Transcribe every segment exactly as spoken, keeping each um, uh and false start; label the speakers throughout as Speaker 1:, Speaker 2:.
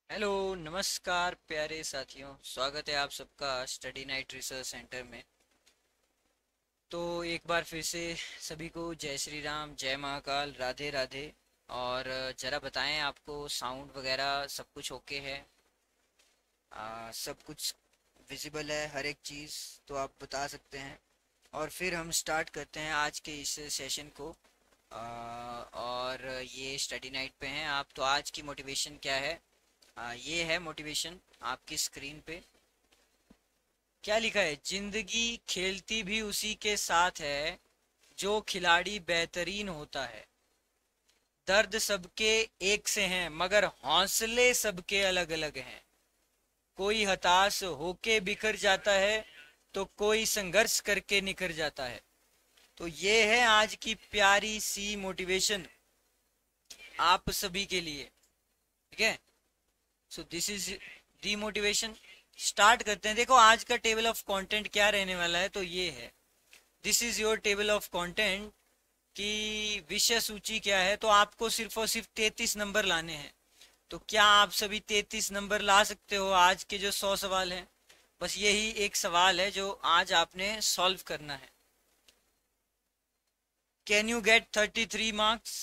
Speaker 1: Hello, नमस्कार प्यारे साथियों। स्वागत है आप सबका स्टडी नाइट रिसर्च सेंटर में। तो एक बार फिर से सभी को जय श्री राम, जय महाकाल, राधे राधे। और ज़रा बताएं, आपको साउंड वगैरह सब कुछ ओके है? आ, सब कुछ विजिबल है, हर एक चीज़? तो आप बता सकते हैं। और फिर हम स्टार्ट करते हैं आज के इस सेशन को। आ, और ये स्टडी नाइट पे हैं आप, तो आज की मोटिवेशन क्या है? आ, ये है मोटिवेशन आपकी स्क्रीन पे। क्या लिखा है? जिंदगी खेलती भी उसी के साथ है जो खिलाड़ी बेहतरीन होता है। दर्द सबके एक से हैं मगर हौसले सबके अलग अलग हैं। कोई हताश होके बिखर जाता है तो कोई संघर्ष करके निखर जाता है। तो ये है आज की प्यारी सी मोटिवेशन आप सभी के लिए। ठीक है, so this is the motivation. Start करते हैं। देखो आज का टेबल ऑफ कंटेंट क्या रहने वाला है, तो ये है, this is your table of content की विषय सूची क्या है। तो आपको सिर्फ और सिर्फ तैतीस नंबर लाने हैं। तो क्या आप सभी तैतीस नंबर ला सकते हो आज के जो सौ सवाल हैं? बस यही एक सवाल है जो आज आपने सॉल्व करना है। Can you get thirty three marks?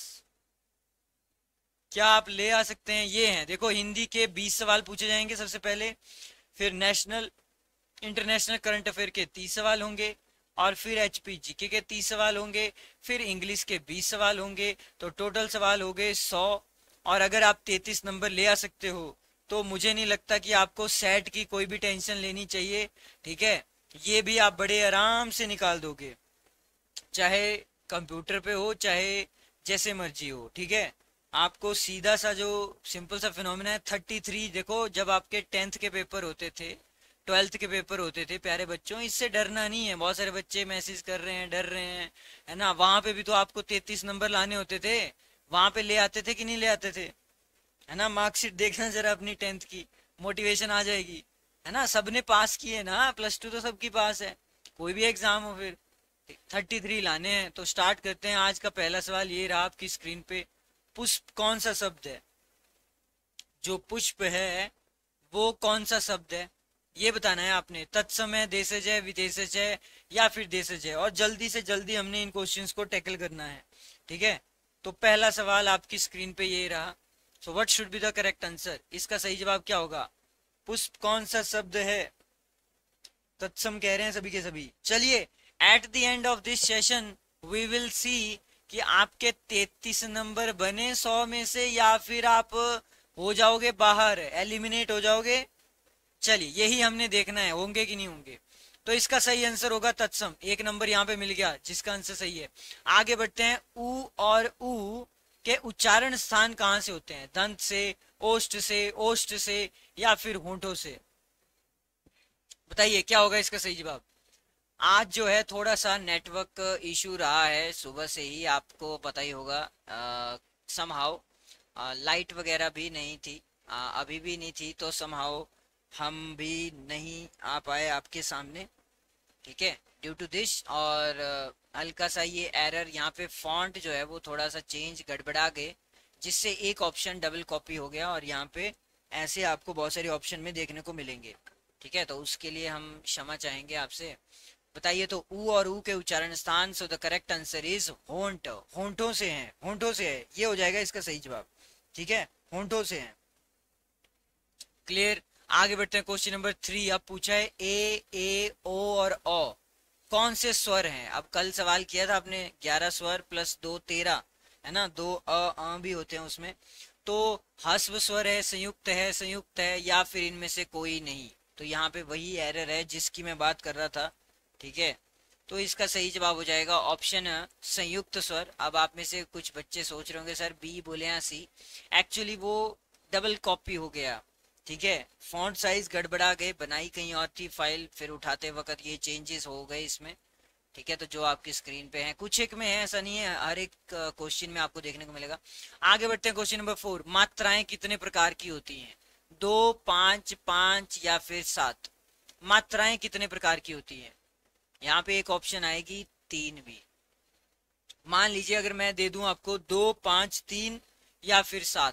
Speaker 1: क्या आप ले आ सकते हैं? ये हैं, देखो हिंदी के बीस सवाल पूछे जाएंगे सबसे पहले, फिर नेशनल इंटरनेशनल करंट अफेयर के तीस सवाल होंगे, और फिर एचपी जीके के तीस सवाल होंगे, फिर इंग्लिश के बीस सवाल होंगे। तो टोटल सवाल हो गए सौ। और अगर आप तैतीस नंबर ले आ सकते हो तो मुझे नहीं लगता कि आपको सेट की कोई भी टेंशन लेनी चाहिए। ठीक है, ये भी आप बड़े आराम से निकाल दोगे, चाहे कंप्यूटर पे हो चाहे जैसे मर्जी हो। ठीक है, आपको सीधा सा जो सिंपल सा फिनोमिना है थर्टी थ्री, देखो जब आपके टेंथ के पेपर होते थे, ट्वेल्थ के पेपर होते थे प्यारे बच्चों, इससे डरना नहीं है। बहुत सारे बच्चे मैसेज कर रहे हैं, डर रहे हैं, है ना। वहां पे भी तो आपको तैतीस नंबर लाने होते थे, वहां पे ले आते थे कि नहीं ले आते थे? है ना, मार्कशीट देखना जरा अपनी टेंथ की, मोटिवेशन आ जाएगी। है ना, सबने पास किए ना, प्लस टू तो सबकी पास है, कोई भी एग्जाम हो। फिर थर्टी थ्री लाने हैं। तो स्टार्ट करते हैं। आज का पहला सवाल ये रहा आपकी स्क्रीन पे। पुष्प कौन सा शब्द है? जो पुष्प है वो कौन सा शब्द है, ये बताना है आपने। तत्समय, देशज है, विदेशज है, या फिर देशज है। और जल्दी से जल्दी हमने इन क्वेश्चंस को टैकल करना है। ठीक है, तो पहला सवाल आपकी स्क्रीन पे ये रहा। So what should be the correct answer? इसका सही जवाब क्या होगा? पुष्प कौन सा शब्द है? तत्सम कह रहे हैं सभी के सभी। चलिए, at the end of this session we will see कि आपके तैतीस नंबर बने सौ में से, या फिर आप हो जाओगे बाहर, एलिमिनेट हो जाओगे। चलिए, यही हमने देखना है, होंगे कि नहीं होंगे। तो इसका सही आंसर होगा तत्सम। एक नंबर यहाँ पे मिल गया जिसका आंसर सही है। आगे बढ़ते हैं। ऊ और ऊ के उच्चारण स्थान कहाँ से होते हैं? दंत से, ओष्ठ से, ओष्ठ से, या फिर होंठों से? बताइए क्या होगा इसका सही जवाब। आज जो है थोड़ा सा नेटवर्क इशू रहा है सुबह से ही, आपको पता ही होगा। समहाउ लाइट वगैरह भी नहीं थी, आ, अभी भी नहीं थी, तो समहाउ हम भी नहीं आ पाए आपके सामने। ठीक है, ड्यू टू दिस। और अ, हल्का सा ये एरर यहाँ पे, फॉन्ट जो है वो थोड़ा सा चेंज गड़बड़ा गए, जिससे एक ऑप्शन डबल कॉपी हो गया, और यहाँ पे ऐसे आपको बहुत सारे ऑप्शन में देखने को मिलेंगे। ठीक है, तो उसके लिए हम क्षमा चाहेंगे आपसे। बताइए, तो ऊ और ऊ के उच्चारण स्थान, so the correct answer is होंठ। होंठों से हैं, होंठों से है, ये हो जाएगा इसका सही जवाब। ठीक है, होंठों से हैं। क्लियर। आगे बढ़ते हैं। क्वेश्चन नंबर थ्री अब पूछा है, ए, ए, ओ और ओ कौन से स्वर हैं? अब कल सवाल किया था आपने, ग्यारह स्वर प्लस दो तेरह, है ना, दो अ, अ भी होते हैं उसमें। तो ह्रस्व स्वर है, संयुक्त है, संयुक्त है, या फिर इनमें से कोई नहीं? तो यहाँ पे वही एरर है जिसकी मैं बात कर रहा था। ठीक है, तो इसका सही जवाब हो जाएगा ऑप्शन संयुक्त स्वर। अब आप में से कुछ बच्चे सोच रहे होंगे सर बी बोले या सी। एक्चुअली वो डबल कॉपी हो गया। ठीक है, फॉन्ट साइज गड़बड़ा गए, बनाई कहीं और थी फाइल, फिर उठाते वक्त ये चेंजेस हो गए इसमें। ठीक है, तो जो आपकी स्क्रीन पे है, कुछ एक में है, ऐसा नहीं है, हर एक क्वेश्चन में आपको देखने को मिलेगा। आगे बढ़ते हैं। क्वेश्चन नंबर फोर, मात्राएं कितने प्रकार की होती हैं? दो, पांच, पांच, या फिर सात? मात्राएं कितने प्रकार की होती हैं? यहाँ पे एक ऑप्शन आएगी तीन भी। मान लीजिए अगर मैं दे दूं आपको दो, पांच, तीन, या फिर सात,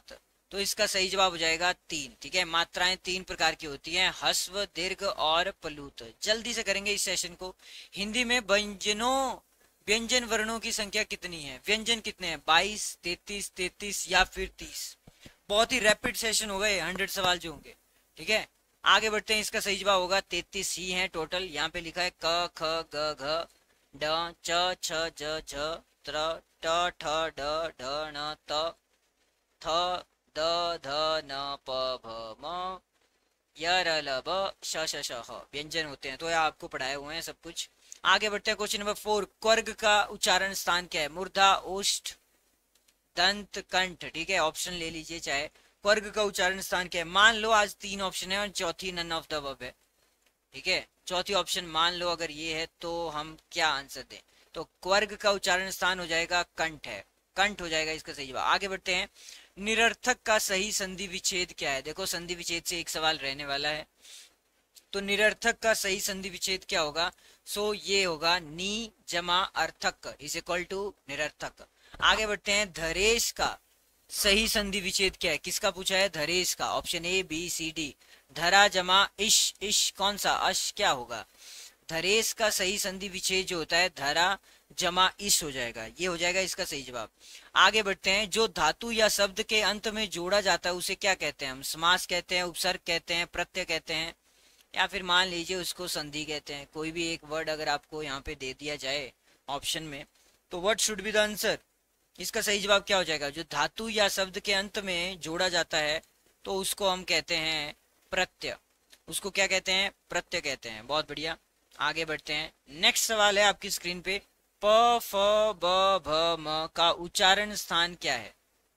Speaker 1: तो इसका सही जवाब हो जाएगा तीन। ठीक है, मात्राएं तीन प्रकार की होती हैं, ह्रस्व, दीर्घ और प्लुत। जल्दी से करेंगे इस सेशन को। हिंदी में व्यंजनों व्यंजन वर्णों की संख्या कितनी है? व्यंजन कितने हैं? बाईस, तैतीस, तैतीस या फिर तीस? बहुत ही रैपिड सेशन होगा ये, हंड्रेड सवाल जो होंगे। ठीक है, आगे बढ़ते हैं। इसका सही जवाब होगा तैतीस ही है टोटल। यहाँ पे लिखा है क ख ग घ ड च छ ज झ त्र ट ठ ड ढ ण त थ द ध न प भ म य र ल ब श श श ह व्यंजन होते हैं। तो ये आपको पढ़ाए हुए हैं सब कुछ। आगे बढ़ते हैं क्वेश्चन नंबर फोर। क्वर्ग का उच्चारण स्थान क्या है? मूर्धा, ओष्ठ, दंत, कंठ। ठीक है, ऑप्शन ले लीजिए चाहे। क्वर्ग का उच्चारण स्थान क्या है? मान लो आज तीन ऑप्शन है और चौथी नन ऑफ द अबव है। ठीक है, चौथी ऑप्शन मान लो अगर ये है तो हम क्या आंसर दें? तो क्वर्ग का उच्चारण स्थान हो जाएगा कंठ है, कंठ हो जाएगा इसका सही जवाब। आगे बढ़ते हैं। निरर्थक का सही संधि विच्छेद क्या है? देखो संधि विच्छेद से एक सवाल रहने वाला है। तो निरर्थक का सही संधि विच्छेद क्या होगा? सो ये होगा नी जमा अर्थक इज इक्वल टू निरर्थक। आगे बढ़ते हैं। धरेश का सही संधि विच्छेद क्या है? किसका पूछा है? धरेश का। Option A B C D. धरा जमा इश, इश कौन सा? अश क्या होगा? धरेश का सही संधि विच्छेद जो होता है धरा जमा इश हो जाएगा, ये हो जाएगा इसका सही जवाब। आगे बढ़ते हैं। जो धातु या शब्द के अंत में जोड़ा जाता है उसे क्या कहते हैं? हम समास कहते हैं, उपसर्ग कहते हैं, प्रत्यय कहते हैं, या फिर मान लीजिए उसको संधि कहते हैं। कोई भी एक वर्ड अगर आपको यहाँ पे दे दिया जाए ऑप्शन में, तो what should be the answer? इसका सही जवाब क्या हो जाएगा? जो धातु या शब्द के अंत में जोड़ा जाता है तो उसको हम कहते हैं प्रत्यय। उसको क्या कहते हैं? प्रत्यय कहते हैं। बहुत बढ़िया, आगे बढ़ते हैं। नेक्स्ट सवाल है आपकी स्क्रीन पे। प फ ब भ म का उच्चारण स्थान क्या है?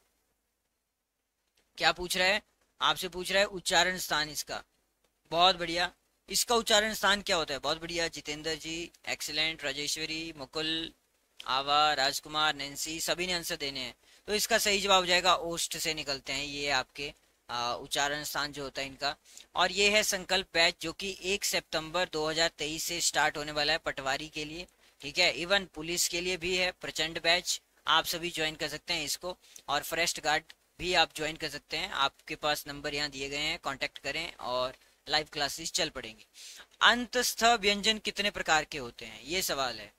Speaker 1: क्या पूछ रहा है? आपसे पूछ रहा है उच्चारण स्थान इसका। बहुत बढ़िया, इसका उच्चारण स्थान क्या होता है? बहुत बढ़िया जितेंद्र जी, एक्सीलेंट। राजेश्वरी, मुकुल, आवा, राजकुमार, नैन्सी, सभी ने आंसर देने हैं। तो इसका सही जवाब हो जाएगा ओष्ठ से निकलते हैं ये आपके उच्चारण स्थान जो होता है इनका। और ये है संकल्प बैच जो कि एक सितंबर दो हज़ार तेईस से स्टार्ट होने वाला है पटवारी के लिए। ठीक है, इवन पुलिस के लिए भी है प्रचंड बैच, आप सभी ज्वाइन कर सकते हैं इसको। और फॉरेस्ट गार्ड भी आप ज्वाइन कर सकते हैं। आपके पास नंबर यहाँ दिए गए हैं, कांटेक्ट करें और लाइव क्लासेस चल पड़ेंगी। अंतस्थ व्यंजन कितने प्रकार के होते हैं? ये सवाल है।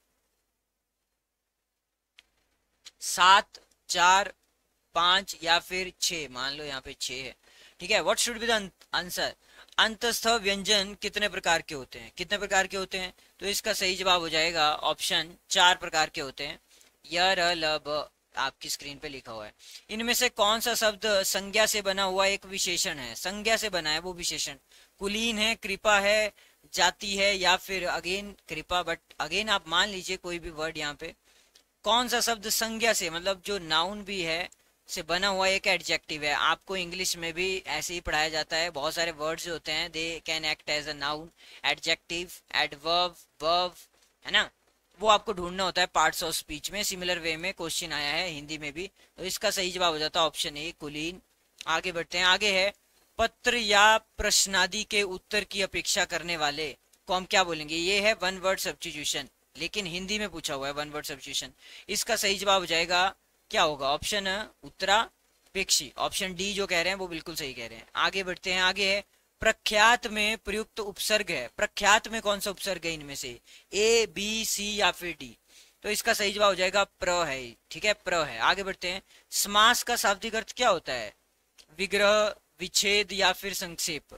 Speaker 1: सात, चार, पांच या फिर छह? मान लो यहाँ पे छह है। ठीक है, what should be the answer? अंतस्थ व्यंजन कितने प्रकार के होते हैं? कितने प्रकार के होते हैं? तो इसका सही जवाब हो जाएगा ऑप्शन चार प्रकार के होते हैं। य र ल ब आपकी स्क्रीन पे लिखा हुआ है। इनमें से कौन सा शब्द संज्ञा से बना हुआ एक विशेषण है? संज्ञा से बना है वो विशेषण। कुलीन है, कृपा है, जाति है, या फिर अगेन कृपा, बट अगेन आप मान लीजिए कोई भी वर्ड यहाँ पे। कौन सा शब्द संज्ञा से, मतलब जो नाउन भी है, से बना हुआ एक एडजेक्टिव है? आपको इंग्लिश में भी ऐसे ही पढ़ाया जाता है। बहुत सारे वर्ड्स होते हैं, they can act as a noun, adjective, adverb, verb, है ना? वो आपको ढूंढना होता है पार्ट्स ऑफ स्पीच में। सिमिलर वे में क्वेश्चन आया है हिंदी में भी। तो इसका सही जवाब हो जाता है ऑप्शन ए कुलीन। आगे बढ़ते हैं। आगे है पत्र या प्रश्नादि के उत्तर की अपेक्षा करने वाले को हम क्या बोलेंगे? ये है वन वर्ड सब्स्टिट्यूशन, लेकिन हिंदी में पूछा हुआ है वन वर्ड सब्स्टिट्यूशन। इसका सही जवाब हो जाएगा क्या होगा? ऑप्शन उत्तरापेक्षी। ऑप्शन डी जो कह रहे हैं वो बिल्कुल सही कह रहे हैं। आगे बढ़ते हैं। आगे है प्रख्यात में प्रयुक्त उपसर्ग है। प्रख्यात में कौन सा उपसर्ग है इनमें से? ए, बी, सी या फिर डी? तो इसका सही जवाब हो जाएगा प्र है। ठीक है, प्र है। आगे बढ़ते हैं। समास का शाब्दिक अर्थ क्या होता है? विग्रह, विच्छेद या फिर संक्षेप?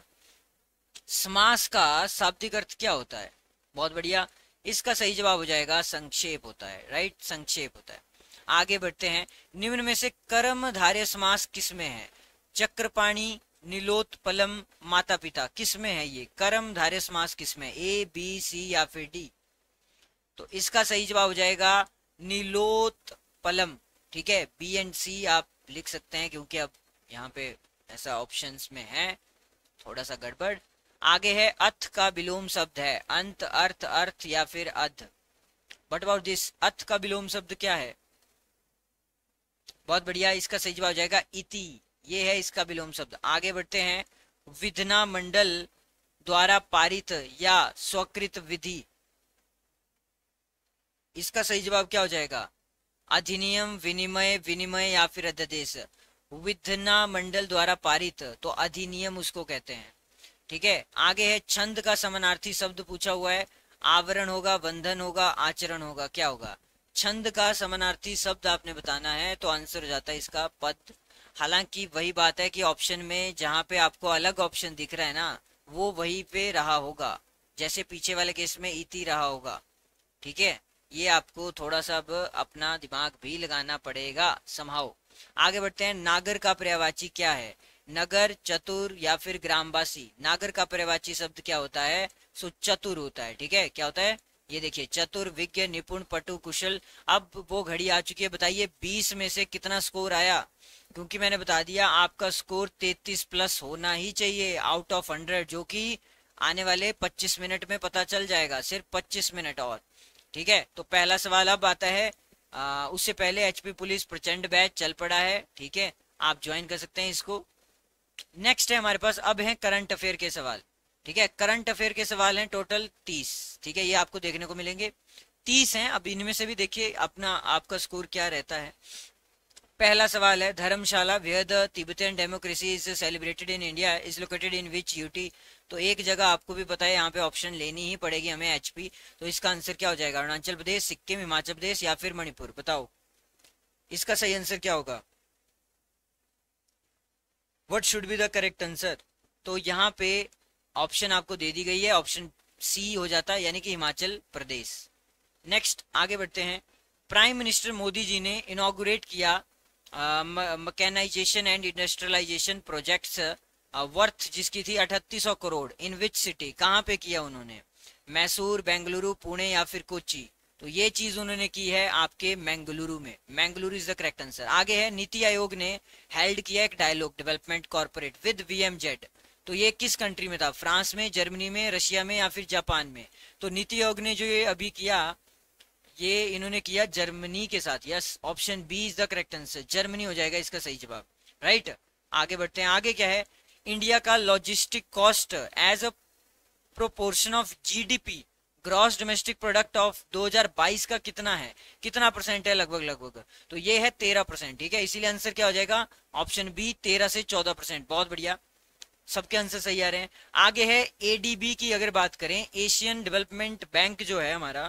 Speaker 1: समास का शाब्दिक अर्थ क्या होता है? बहुत बढ़िया, इसका सही जवाब हो जाएगा संक्षेप होता है। राइट, संक्षेप होता है। आगे बढ़ते हैं। निम्न में से कर्मधारय समास किसमें है? चक्रपाणी, नीलोत्पलम, माता पिता, किसमें है ये कर्मधारय समास? किसमें? ए, बी, सी या फिर डी? तो इसका सही जवाब हो जाएगा नीलोत्पलम। ठीक है, बी एंड सी आप लिख सकते हैं क्योंकि अब यहाँ पे ऐसा ऑप्शंस में है, थोड़ा सा गड़बड़। आगे है अथ का विलोम शब्द है अंत, अर्थ, अर्थ या फिर अध। What about this? अथ का विलोम शब्द क्या है? बहुत बढ़िया, इसका सही जवाब हो जाएगा इति। ये है इसका विलोम शब्द। आगे बढ़ते हैं। विधना मंडल द्वारा पारित या स्वीकृत विधि, इसका सही जवाब क्या हो जाएगा? अधिनियम, विनिमय, विनिमय या फिर अध्यादेश? विधानमंडल द्वारा पारित, तो अधिनियम उसको कहते हैं। ठीक है, आगे है छंद का समानार्थी शब्द पूछा हुआ है। आवरण होगा, बंधन होगा, आचरण होगा, क्या होगा? छंद का समानार्थी शब्द आपने बताना है, तो आंसर हो जाता है इसका पद। हालांकि वही बात है कि ऑप्शन में जहां पे आपको अलग ऑप्शन दिख रहा है ना, वो वहीं पे रहा होगा, जैसे पीछे वाले केस में इति रहा होगा। ठीक है, ये आपको थोड़ा सा अब अपना दिमाग भी लगाना पड़ेगा, संभाओ। आगे बढ़ते हैं, नागर का पर्यायवाची क्या है? नगर, चतुर या फिर ग्रामवासी। नागर का पर्यायवाची शब्द क्या होता है? सो चतुर होता है। ठीक है, क्या होता है? ये देखिए, चतुर, विज्ञ, निपुण, पटु, कुशल। अब वो घड़ी आ चुकी है, बताइए बीस में से कितना स्कोर आया? क्योंकि मैंने बता दिया आपका स्कोर तैतीस प्लस होना ही चाहिए आउट ऑफ हंड्रेड, जो कि आने वाले पच्चीस मिनट में पता चल जाएगा, सिर्फ पच्चीस मिनट और। ठीक है, तो पहला सवाल अब आता है। आ, उससे पहले एचपी पुलिस प्रचंड बैच चल पड़ा है। ठीक है, आप ज्वाइन कर सकते हैं इसको। नेक्स्ट है हमारे पास, अब है करंट अफेयर के सवाल। ठीक है, करंट अफेयर के सवाल हैं टोटल तीस। ठीक है, ये आपको देखने को मिलेंगे, तीस हैं। अब इनमें से भी देखिए अपना आपका स्कोर क्या रहता है। पहला सवाल है, Dharamshala where the Tibetan democracy is celebrated in India is located in which UT. तो एक जगह आपको भी पता है, यहाँ पे ऑप्शन लेनी ही पड़ेगी हमें, एचपी। तो इसका आंसर क्या हो जाएगा? अरुणाचल प्रदेश, सिक्किम, हिमाचल प्रदेश या फिर मणिपुर? बताओ इसका सही आंसर क्या होगा? What should be the correct answer? तो यहाँ पे ऑप्शन आपको दे दी गई है, ऑप्शन सी हो जाता है, यानी कि हिमाचल प्रदेश। नेक्स्ट आगे बढ़ते हैं, प्राइम मिनिस्टर मोदी जी ने इनॉग्रेट किया mechanisation and industrialisation projects worth जिसकी थी अठतीस सौ करोड़, इन विच सिटी, कहाँ पे किया उन्होंने? मैसूर, बेंगलुरु, पुणे या फिर कोची? तो ये चीज उन्होंने की है आपके मैंगलुरु में। Mangaluru is the correct answer. आगे है, नीति आयोग ने हेल्ड किया एक डायलॉग डेवलपमेंट कॉर्पोरेट विद वीएमजेट। तो ये किस कंट्री में था? फ्रांस में, जर्मनी में, रशिया में या फिर जापान में? तो नीति आयोग ने जो ये अभी किया, ये इन्होंने किया जर्मनी के साथ। Yes, option B is the correct answer, Germany हो जाएगा इसका सही जवाब। राइट, आगे बढ़ते हैं। आगे क्या है, इंडिया का logistic cost as a proportion of GDP gross domestic product of दो हज़ार बाईस का कितना है? कितना परसेंट है लगभग लगभग? तो ये है तेरह परसेंट। ठीक है, इसीलिए आंसर क्या हो जाएगा? ऑप्शन बी, तेरह से चौदह परसेंट। बहुत बढ़िया, सबके आंसर सही आ रहे हैं। आगे है एडीबी की अगर बात करें, एशियन डेवलपमेंट बैंक जो है हमारा,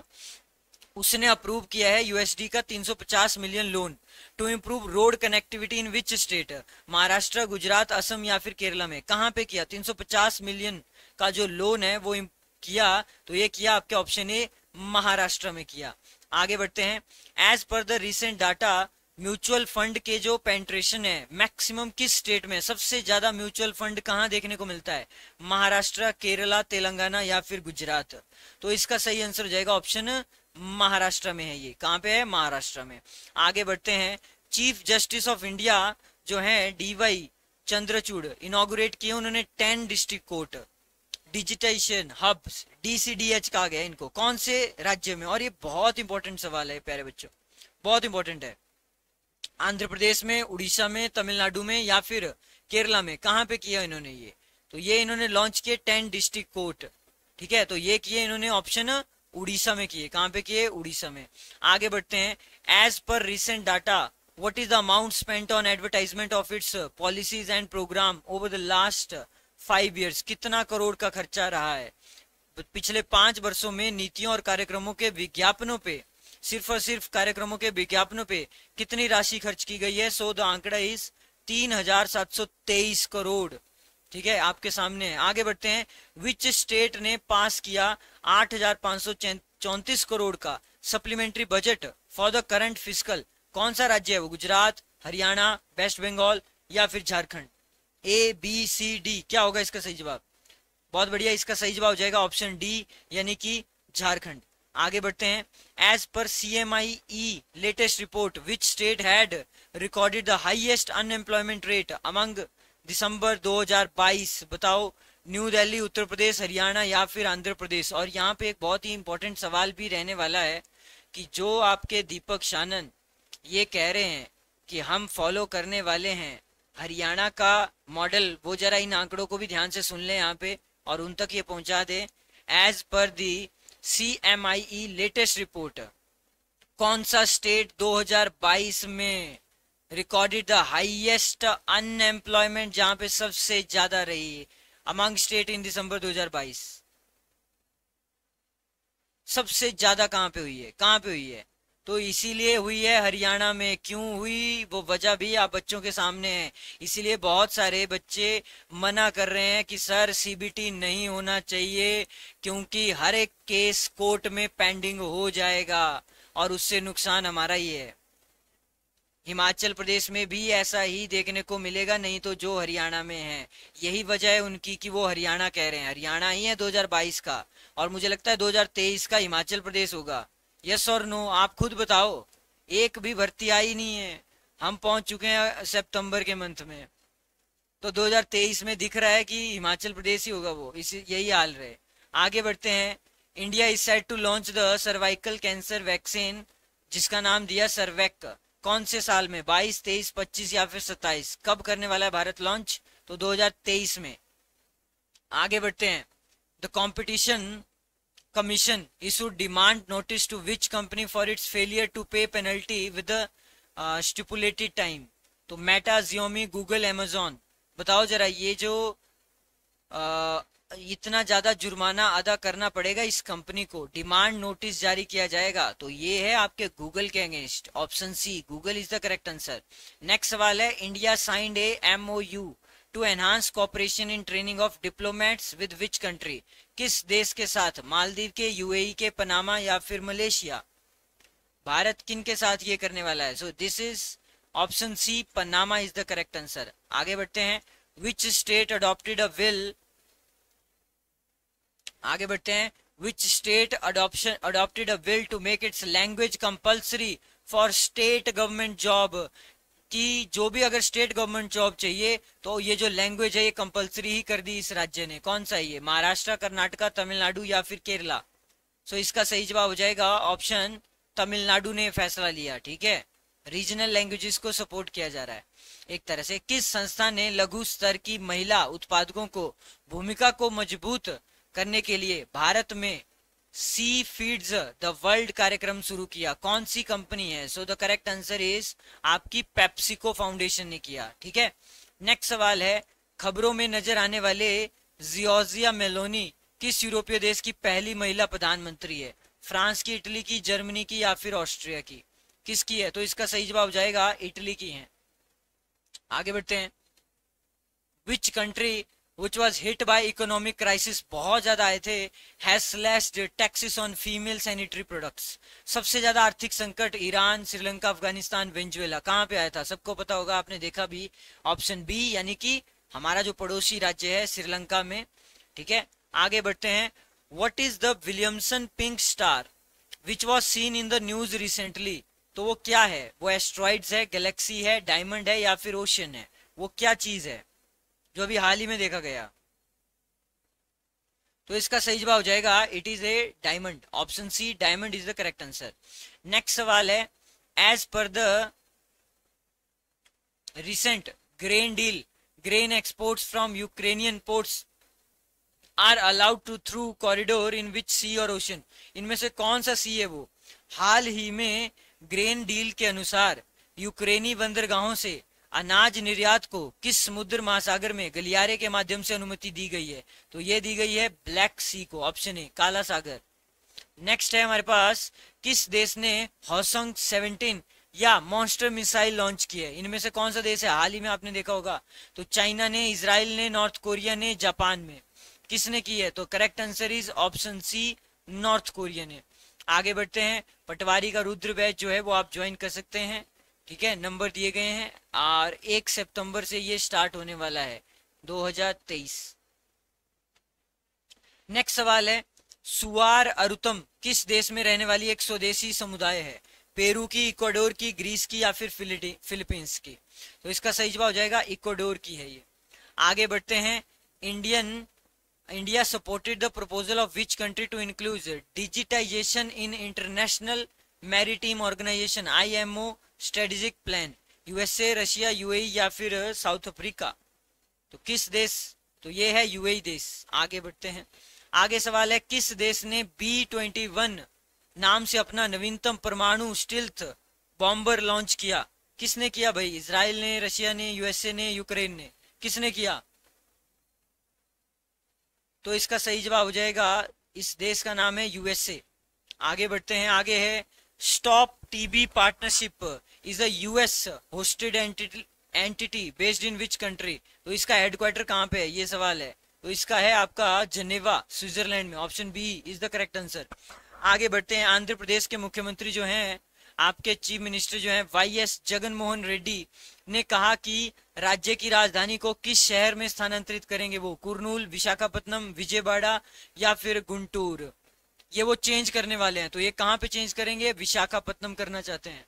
Speaker 1: उसने अप्रूव किया है यूएसडी का तीन सौ पचास million loan to improve road connectivity in which state? Maharashtra, Gujarat, Assam या फिर केरला में? कहां पे किया? तीन सौ पचास मिलियन का जो लोन है वो किया, तो ये किया आपके ऑप्शन ए, महाराष्ट्र में किया। आगे बढ़ते हैं, as per the recent data mutual fund के जो पेंट्रेशन है मैक्सिमम किस स्टेट में? सबसे ज्यादा म्यूचुअल फंड कहां देखने को मिलता है? महाराष्ट्र, केरला, तेलंगाना या फिर गुजरात? तो इसका सही आंसर हो जाएगा ऑप्शन महाराष्ट्र में है। ये कहां पे है? महाराष्ट्र में। आगे बढ़ते हैं, चीफ जस्टिस ऑफ इंडिया जो है डीवाई चंद्रचूड़ इनॉग्रेट किए उन्होंने ten district court digitisation hubs, DCDH कहा गया इनको, कौन से राज्य में? और ये बहुत इंपॉर्टेंट सवाल है प्यारे बच्चों, बहुत इंपॉर्टेंट है। आंध्र प्रदेश में, उड़ीसा में, तमिलनाडु में या फिर केरला में? कहां पे किया इन्होंने ये? तो ये इन्होंने लॉन्च किए टेन डिस्ट्रिक्ट कोर्ट। ठीक है, तो ये किए इन्होंने ऑप्शन उड़ीसा में किए। कहां पे किए? उड़ीसा में। आगे बढ़ते हैं, as per recent data what is the amount spent on advertisement of its policies and program over the last five years? कितना करोड़ का खर्चा रहा है पिछले पांच वर्षों में नीतियों और कार्यक्रमों के विज्ञापनों पे? सिर्फ और सिर्फ कार्यक्रमों के विज्ञापनों पे कितनी राशि खर्च की गई है? सो द आंकड़ा इस तीन हजार सात सौ तेईस करोड़। ठीक है, आपके सामने है। आगे बढ़ते हैं, विच स्टेट ने पास किया आठ हजार पांच सौ चौंतीस करोड़ का supplementary budget for the current fiscal? कौन सा राज्य है वो? गुजरात, हरियाणा, वेस्ट बंगाल या फिर Jharkhand? A B C D, क्या होगा इसका सही जवाब? बहुत बढ़िया, इसका सही जवाब हो जाएगा ऑप्शन डी, यानी कि झारखंड। आगे बढ़ते हैं, as per C M I E latest report which state had recorded the highest unemployment rate among December दो हज़ार बाईस? बताओ, न्यू दिल्ली, उत्तर प्रदेश, हरियाणा या फिर आंध्र प्रदेश? और यहाँ पे एक बहुत ही इंपॉर्टेंट सवाल भी रहने वाला है कि जो आपके दीपक शानन ये कह रहे हैं कि हम फॉलो करने वाले हैं हरियाणा का मॉडल, वो जरा इन आंकड़ों को भी ध्यान से सुन ले यहाँ पे और उन तक ये पहुंचा दे। As per the C M I E latest report, कौन सा स्टेट दो हज़ार बाईस में रिकॉर्डेड द हाईएस्ट अनएम्प्लॉयमेंट, जहां पे सबसे ज्यादा रही है अमंग स्टेट इन दिसंबर दो हज़ार बाईस। सबसे ज्यादा कहां पे हुई है, कहां पे हुई है? तो इसीलिए हुई है हरियाणा में। क्यों हुई वो वजह भी आप बच्चों के सामने है। इसीलिए बहुत सारे बच्चे मना कर रहे हैं कि सर सीबीटी नहीं होना चाहिए, क्योंकि हर एक केस कोर्ट में पेंडिंग हो जाएगा और उससे नुकसान हमारा ही है। हिमाचल प्रदेश में भी ऐसा ही देखने को मिलेगा, नहीं तो जो हरियाणा में है। यही वजह है उनकी कि वो हरियाणा कह रहे हैं। हरियाणा ही है दो हज़ार बाईस का, और मुझे लगता है दो हज़ार तेईस का हिमाचल प्रदेश होगा। यस और नो, आप खुद बताओ। एक भी भर्ती आई नहीं है, हम पहुंच चुके हैं सितंबर के मंथ में, तो दो हज़ार तेईस में दिख रहा है कि हिमाचल प्रदेश ही होगा वो। इसी यही हाल रहे। आगे बढ़ते हैं। India is set to launch the cervical cancer vaccine, जिसका नाम दिया सर्वैक। कौन से साल में? बाईस, तेईस, पच्चीस या फिर सत्ताईस? कब करने वाला है भारत लॉन्च? तो दो हज़ार तेईस में। आगे बढ़ते हैं। The competition commission issued demand notice to which company for its failure to pay penalty with the uh, stipulated time? तो मेटा, जियोमी, गूगल, अमेजोन। बताओ जरा, ये जो आ, इतना ज्यादा जुर्माना अदा करना पड़ेगा इस कंपनी को, डिमांड नोटिस जारी किया जाएगा, तो ये है आपके गूगल के अगेंस्ट। Option C, Google is the correct answer. Next सवाल है। India signed a MOU to enhance cooperation in training of diplomats with which country? किस देश के साथ? मालदीव के, यूएई के, पनामा या फिर मलेशिया? भारत किन के साथ ये करने वाला है? So this is option C, Panama is the correct answer. आगे बढ़ते हैं। Which state adopted a bill आगे बढ़ते हैं। Which state adoption adopted a bill to make its language compulsory for state government job? कि जो भी अगर स्टेट गवर्नमेंट जॉब चाहिए तो ये जो लैंग्वेज है ये कंपलसरी ही कर दी इस राज्य ने। कौन सा है ये? महाराष्ट्र, कर्नाटका, तमिलनाडु या फिर केरला? सो इसका सही जवाब हो जाएगा ऑप्शन तमिलनाडु ने फैसला लिया। ठीक है, रीजनल लैंग्वेजेस को सपोर्ट किया जा रहा है एक तरह से। किस संस्था ने लघु स्तर की महिला उत्पादकों को भूमिका को मजबूत करने के लिए भारत में सी फीड्स द वर्ल्ड कार्यक्रम शुरू किया? कौन सी कंपनी है? So the correct answer is आपकी पेप्सिको फाउंडेशन ने किया। ठीक है, नेक्स्ट सवाल है। खबरों में नजर आने वाले जियोर्जिया मेलोनी किस यूरोपीय देश की पहली महिला प्रधानमंत्री है? फ्रांस की, इटली की, जर्मनी की या फिर ऑस्ट्रिया की? किसकी है? तो इसका सही जवाब हो जाएगा इटली की है। आगे बढ़ते हैं। Which country which was hit by economic crisis, बहुत ज्यादा आए थे, has slashed taxes on female sanitary products? सबसे ज्यादा आर्थिक संकट ईरान, श्रीलंका, अफगानिस्तान, वेनेजुएला। कहां पे आया था? सबको पता होगा, आपने देखा भी। ऑप्शन बी, यानी कि हमारा जो पड़ोसी राज्य है श्रीलंका में। ठीक है, आगे बढ़ते हैं। What is the Williamson pink star which was seen in the news recently? तो वो क्या है? वो एस्ट्रॉइड्स है, गैलेक्सी है, डायमंड है या फिर ओशन है? वो क्या चीज है जो अभी हाल ही में देखा गया? तो इसका सही जवाब हो जाएगा it is a diamond. Option C, diamond is the correct answer. Next सवाल है। As per the recent grain deal, grain exports from Ukrainian ports are allowed to through corridor in which sea और ocean? इनमें से कौन सा सी है वो? हाल ही में ग्रेन डील के अनुसार यूक्रेनी बंदरगाहों से अनाज निर्यात को किस समुद्र महासागर में गलियारे के माध्यम से अनुमति दी गई है? तो ये दी गई है ब्लैक सी को। ऑप्शन ए, काला सागर। नेक्स्ट है हमारे पास। किस देश ने हॉसंग सेवनटीन या मॉन्स्टर मिसाइल लॉन्च की है? इनमें से कौन सा देश है? हाल ही में आपने देखा होगा। तो चाइना ने, इजराइल ने, नॉर्थ कोरिया ने, जापान में? किसने की है? तो correct answer is option C, North Korea ने। आगे बढ़ते हैं। पटवारी का रुद्र बैच जो है वो आप ज्वाइन कर सकते हैं। ठीक है, नंबर दिए गए हैं और एक सितंबर से ये स्टार्ट होने वाला है दो हज़ार तेईस। नेक्स्ट सवाल है। सुआर अरुतम किस देश में रहने वाली एक स्वदेशी समुदाय है? पेरू की, इक्वाडोर की, ग्रीस की या फिर फिलीपींस की? तो इसका सही जवाब हो जाएगा इक्वाडोर की है ये। आगे बढ़ते हैं। Indian India supported the proposal of which country to include digitisation in International Maritime Organization IMO strategic plan? USA, Russia, UAE या फिर साउथ अफ्रीका? तो किस देश? तो ये है यूएई देश। आगे बढ़ते हैं। आगे सवाल है। किस देश ने बी ट्वेंटी वन नाम से अपना नवीनतम परमाणु स्टील्थ बॉम्बर लॉन्च किया? किसने किया भाई? इजराइल ने, रशिया ने, यूएसए ने, यूक्रेन ने, किसने किया? तो इसका सही जवाब हो जाएगा, इस देश का नाम है यूएसए। आगे बढ़ते हैं, आगे है Stop TB Partnership is a US hosted entity entity based in which country. तो इसका हेडक्वार्टर कहाँ पे है, ये सवाल है। तो इसका है आपका जेनेवा, स्विट्जरलैंड में। Option B is the correct answer. आगे बढ़ते हैं, आंध्र प्रदेश के मुख्यमंत्री जो हैं, आपके चीफ मिनिस्टर जो हैं वाई एस जगन मोहन रेड्डी ने कहा कि राज्य की राजधानी को किस शहर में स्थानांतरित करेंगे वो? कुर्नूल, विशाखापट्टनम, विजयवाड़ा या फिर गुंटूर? ये वो चेंज करने वाले हैं। तो ये कहाँ पे चेंज करेंगे? विशाखापट्टनम करना चाहते हैं।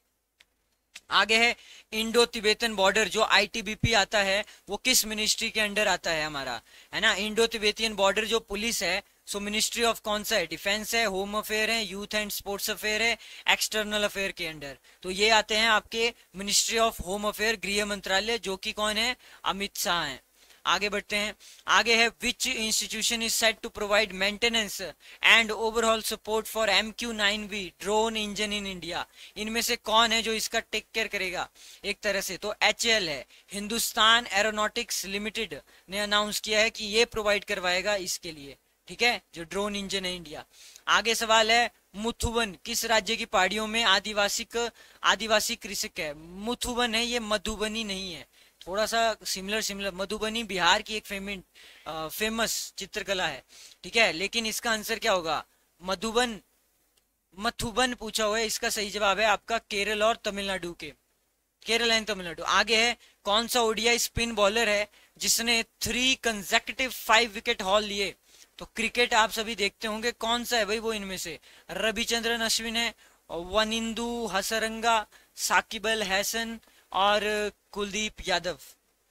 Speaker 1: आगे है इंडो तिब्बतन बॉर्डर, जो आईटीबीपी आता है वो किस मिनिस्ट्री के अंडर आता है हमारा, है ना? इंडो तिब्बतियन बॉर्डर जो पुलिस है, सो मिनिस्ट्री ऑफ कौन सा है? डिफेंस है, होम अफेयर है, यूथ एंड स्पोर्ट्स अफेयर है, एक्सटर्नल अफेयर के अंडर। तो ये आते हैं आपके मिनिस्ट्री ऑफ होम अफेयर, गृह मंत्रालय, जो कि कौन है? अमित शाह है। आगे बढ़ते हैं, आगे है which institution is set to provide maintenance and overall support for M Q nine V drone engine in India. इनमें से कौन है जो इसका टेक केयर करेगा एक तरह से? तो एच ए एल है, हिंदुस्तान एरोनॉटिक्स लिमिटेड ने अनाउंस किया है कि ये प्रोवाइड करवाएगा इसके लिए, ठीक है, जो ड्रोन इंजन है इंडिया। आगे सवाल है मुथुवन किस राज्य की पहाड़ियों में आदिवासी आदिवासी कृषक है? मुथुवन है, ये मधुबनी नहीं है, थोड़ा सा सिमिलर सिमिलर। मधुबनी बिहार की एक फेमिन फेमस चित्रकला है, ठीक है, लेकिन इसका आंसर क्या होगा? मधुबन, मथुबन पूछा हुआ है। इसका सही जवाब है आपका केरल और तमिलनाडु के, केरल एंड तमिलनाडु। आगे है कौन सा ओडीआई स्पिन बॉलर है जिसने three consecutive five wicket haul लिए? तो क्रिकेट आप सभी देखते होंगे, कौन सा है भाई वो इनमें से? रविचंद्रन अश्विन है, वनिंदु हसरंगा, साकिब अल हसन और कुलदीप यादव।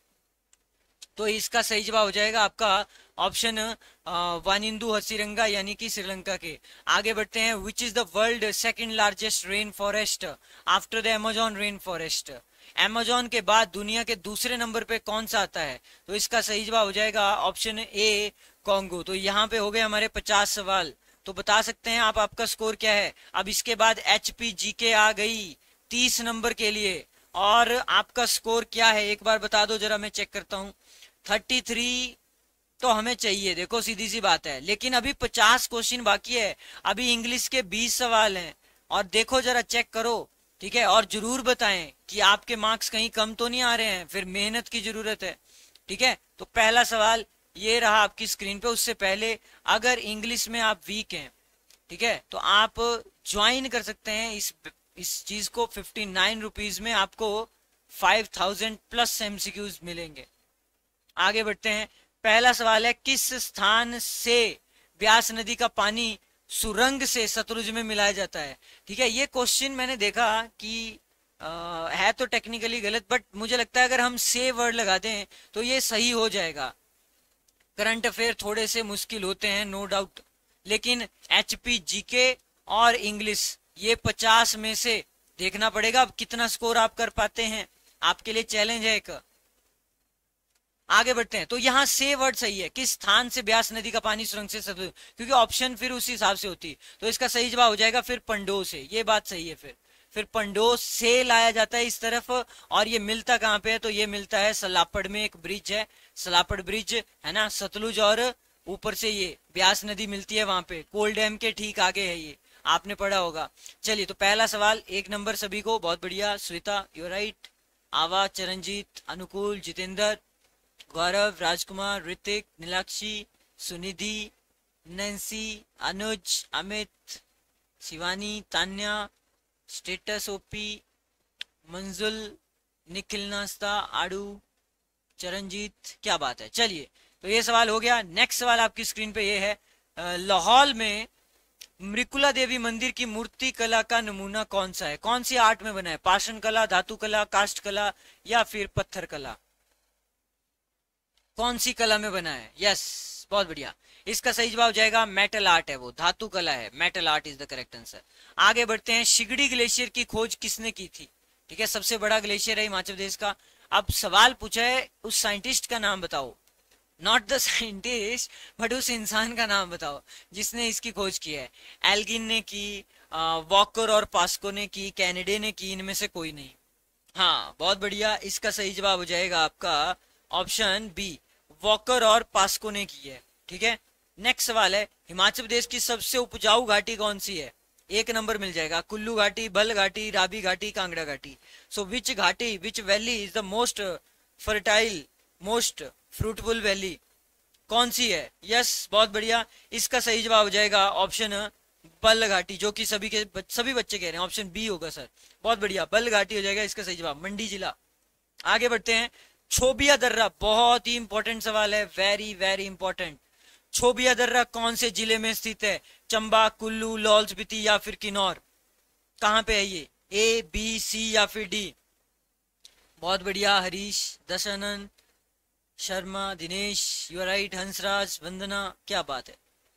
Speaker 1: तो इसका सही जवाब हो जाएगा आपका ऑप्शन वानिंदु हसीरंगा, यानी कि श्रीलंका के। आगे बढ़ते हैं, which is the world second largest rain forest after the Amazon rain forest? Amazon के बाद दुनिया के दूसरे नंबर पे कौन सा आता है? तो इसका सही जवाब हो जाएगा ऑप्शन ए कॉन्गो। तो यहाँ पे हो गए हमारे पचास सवाल। तो बता सकते हैं आप आपका स्कोर क्या है? अब इसके बाद एचपी जीके आ गई तीस नंबर के लिए, और आपका स्कोर क्या है एक बार बता दो जरा, मैं चेक करता हूं। थर्टी थ्री तो हमें चाहिए, देखो सीधी सी बात है, लेकिन अभी पचास क्वेश्चन बाकी है, अभी इंग्लिश के बीस सवाल हैं, और देखो जरा चेक करो, ठीक है, और जरूर बताएं कि आपके मार्क्स कहीं कम तो नहीं आ रहे हैं, फिर मेहनत की जरूरत है, ठीक है। तो पहला सवाल ये रहा आपकी स्क्रीन पे। उससे पहले अगर इंग्लिश में आप वीक हैं, ठीक है, तो आप ज्वाइन कर सकते हैं इस इस चीज को। फिफ्टी नाइन रुपीज में आपको फाइव थाउजेंड प्लस एमसीक्यूज मिलेंगे। आगे बढ़ते हैं, पहला सवाल है किस स्थान से ब्यास नदी का पानी सुरंग से सतलुज में मिलाया जाता है? ठीक है, ये क्वेश्चन मैंने देखा कि आ, है तो टेक्निकली गलत, बट मुझे लगता है अगर हम से वर्ड लगा दें तो ये सही हो जाएगा। करंट अफेयर थोड़े से मुश्किल होते हैं नो डाउट, लेकिन एचपी जीके और इंग्लिश ये पचास में से देखना पड़ेगा अब कितना स्कोर आप कर पाते हैं, आपके लिए चैलेंज है एक। आगे बढ़ते हैं, तो यहाँ से वर्ड सही है, किस स्थान से ब्यास नदी का पानी सुरंग से सतलुज, क्योंकि ऑप्शन फिर उसी हिसाब से होती, तो इसका सही जवाब हो जाएगा फिर पंडो से। ये बात सही है, फिर फिर पंडो से लाया जाता है इस तरफ, और ये मिलता कहाँ पे है? तो ये मिलता है सलापड़ में, एक ब्रिज है सलापड़ ब्रिज, है ना, सतलुज और ऊपर से ये ब्यास नदी मिलती है वहां पे, कोल डैम के ठीक आगे है, ये आपने पढ़ा होगा। चलिए, तो पहला सवाल एक नंबर सभी को, बहुत बढ़िया। Shweta you right, Aava, Charanjeet, Anukul, Jitendra, Gaurav, Rajkumar, Hrithik, Nilakshi, Sunidhi, Nancy, Anuj, Amit, Shivani, Tanya, status OP, Manjul, Nikhil नास्ता, आड़ू, चरणजीत, क्या बात है। चलिए, तो ये सवाल हो गया। नेक्स्ट सवाल आपकी स्क्रीन पे ये है, लाहौर में मृकुला देवी मंदिर की मूर्ति कला का नमूना कौन सा है? कौन सी आर्ट में बना है? पाषाण कला, धातु कला, काष्ठ कला या फिर पत्थर कला? कौन सी कला में बना है? यस, बहुत बढ़िया। इसका सही जवाब हो जाएगा मेटल आर्ट है, वो धातु कला है, metal art is the correct answer. आगे बढ़ते हैं, शिगड़ी ग्लेशियर की खोज किसने की थी? ठीक है, सबसे बड़ा ग्लेशियर है हिमाचल प्रदेश का। अब सवाल पूछा है उस साइंटिस्ट का नाम बताओ, नॉट द साइंटिस्ट बट उस इंसान का नाम बताओ जिसने इसकी खोज की है। एल्गिन ने की, वॉकर और पास्को ने की, कैनेडे ने की, इनमें से कोई नहीं। हाँ बहुत बढ़िया, इसका सही जवाब हो जाएगा आपका ऑप्शन बी, वॉकर और पास्को ने की है। ठीक है, नेक्स्ट सवाल है, हिमाचल प्रदेश की सबसे उपजाऊ घाटी कौन सी है? एक नंबर मिल जाएगा, कुल्लू घाटी, बल घाटी, राबी घाटी, कांगड़ा घाटी। सो विच घाटी, which valley is the most fertile, most fruitful valley, कौन सी है? यस yes, बहुत बढ़िया, इसका सही जवाब हो जाएगा ऑप्शन बल घाटी, जो कि सभी के सभी बच्चे कह रहे हैं ऑप्शन बी होगा सर। बहुत बढ़िया, बल घाटी हो जाएगा इसका सही जवाब, मंडी जिला। आगे बढ़ते हैं, छोबिया दर्रा, बहुत ही इंपॉर्टेंट सवाल है, वेरी वेरी इंपॉर्टेंट। छोबिया दर्रा कौन से जिले में स्थित है? चंबा, कुल्लू, लाहौल स्पीति या फिर किन्नौर? कहां पे है ये? ए बी सी या फिर डी? बहुत बढ़िया, Harish, Dashanand, Sharma, Dinesh, you are right, Hansraj, Vandana, क्या बात है,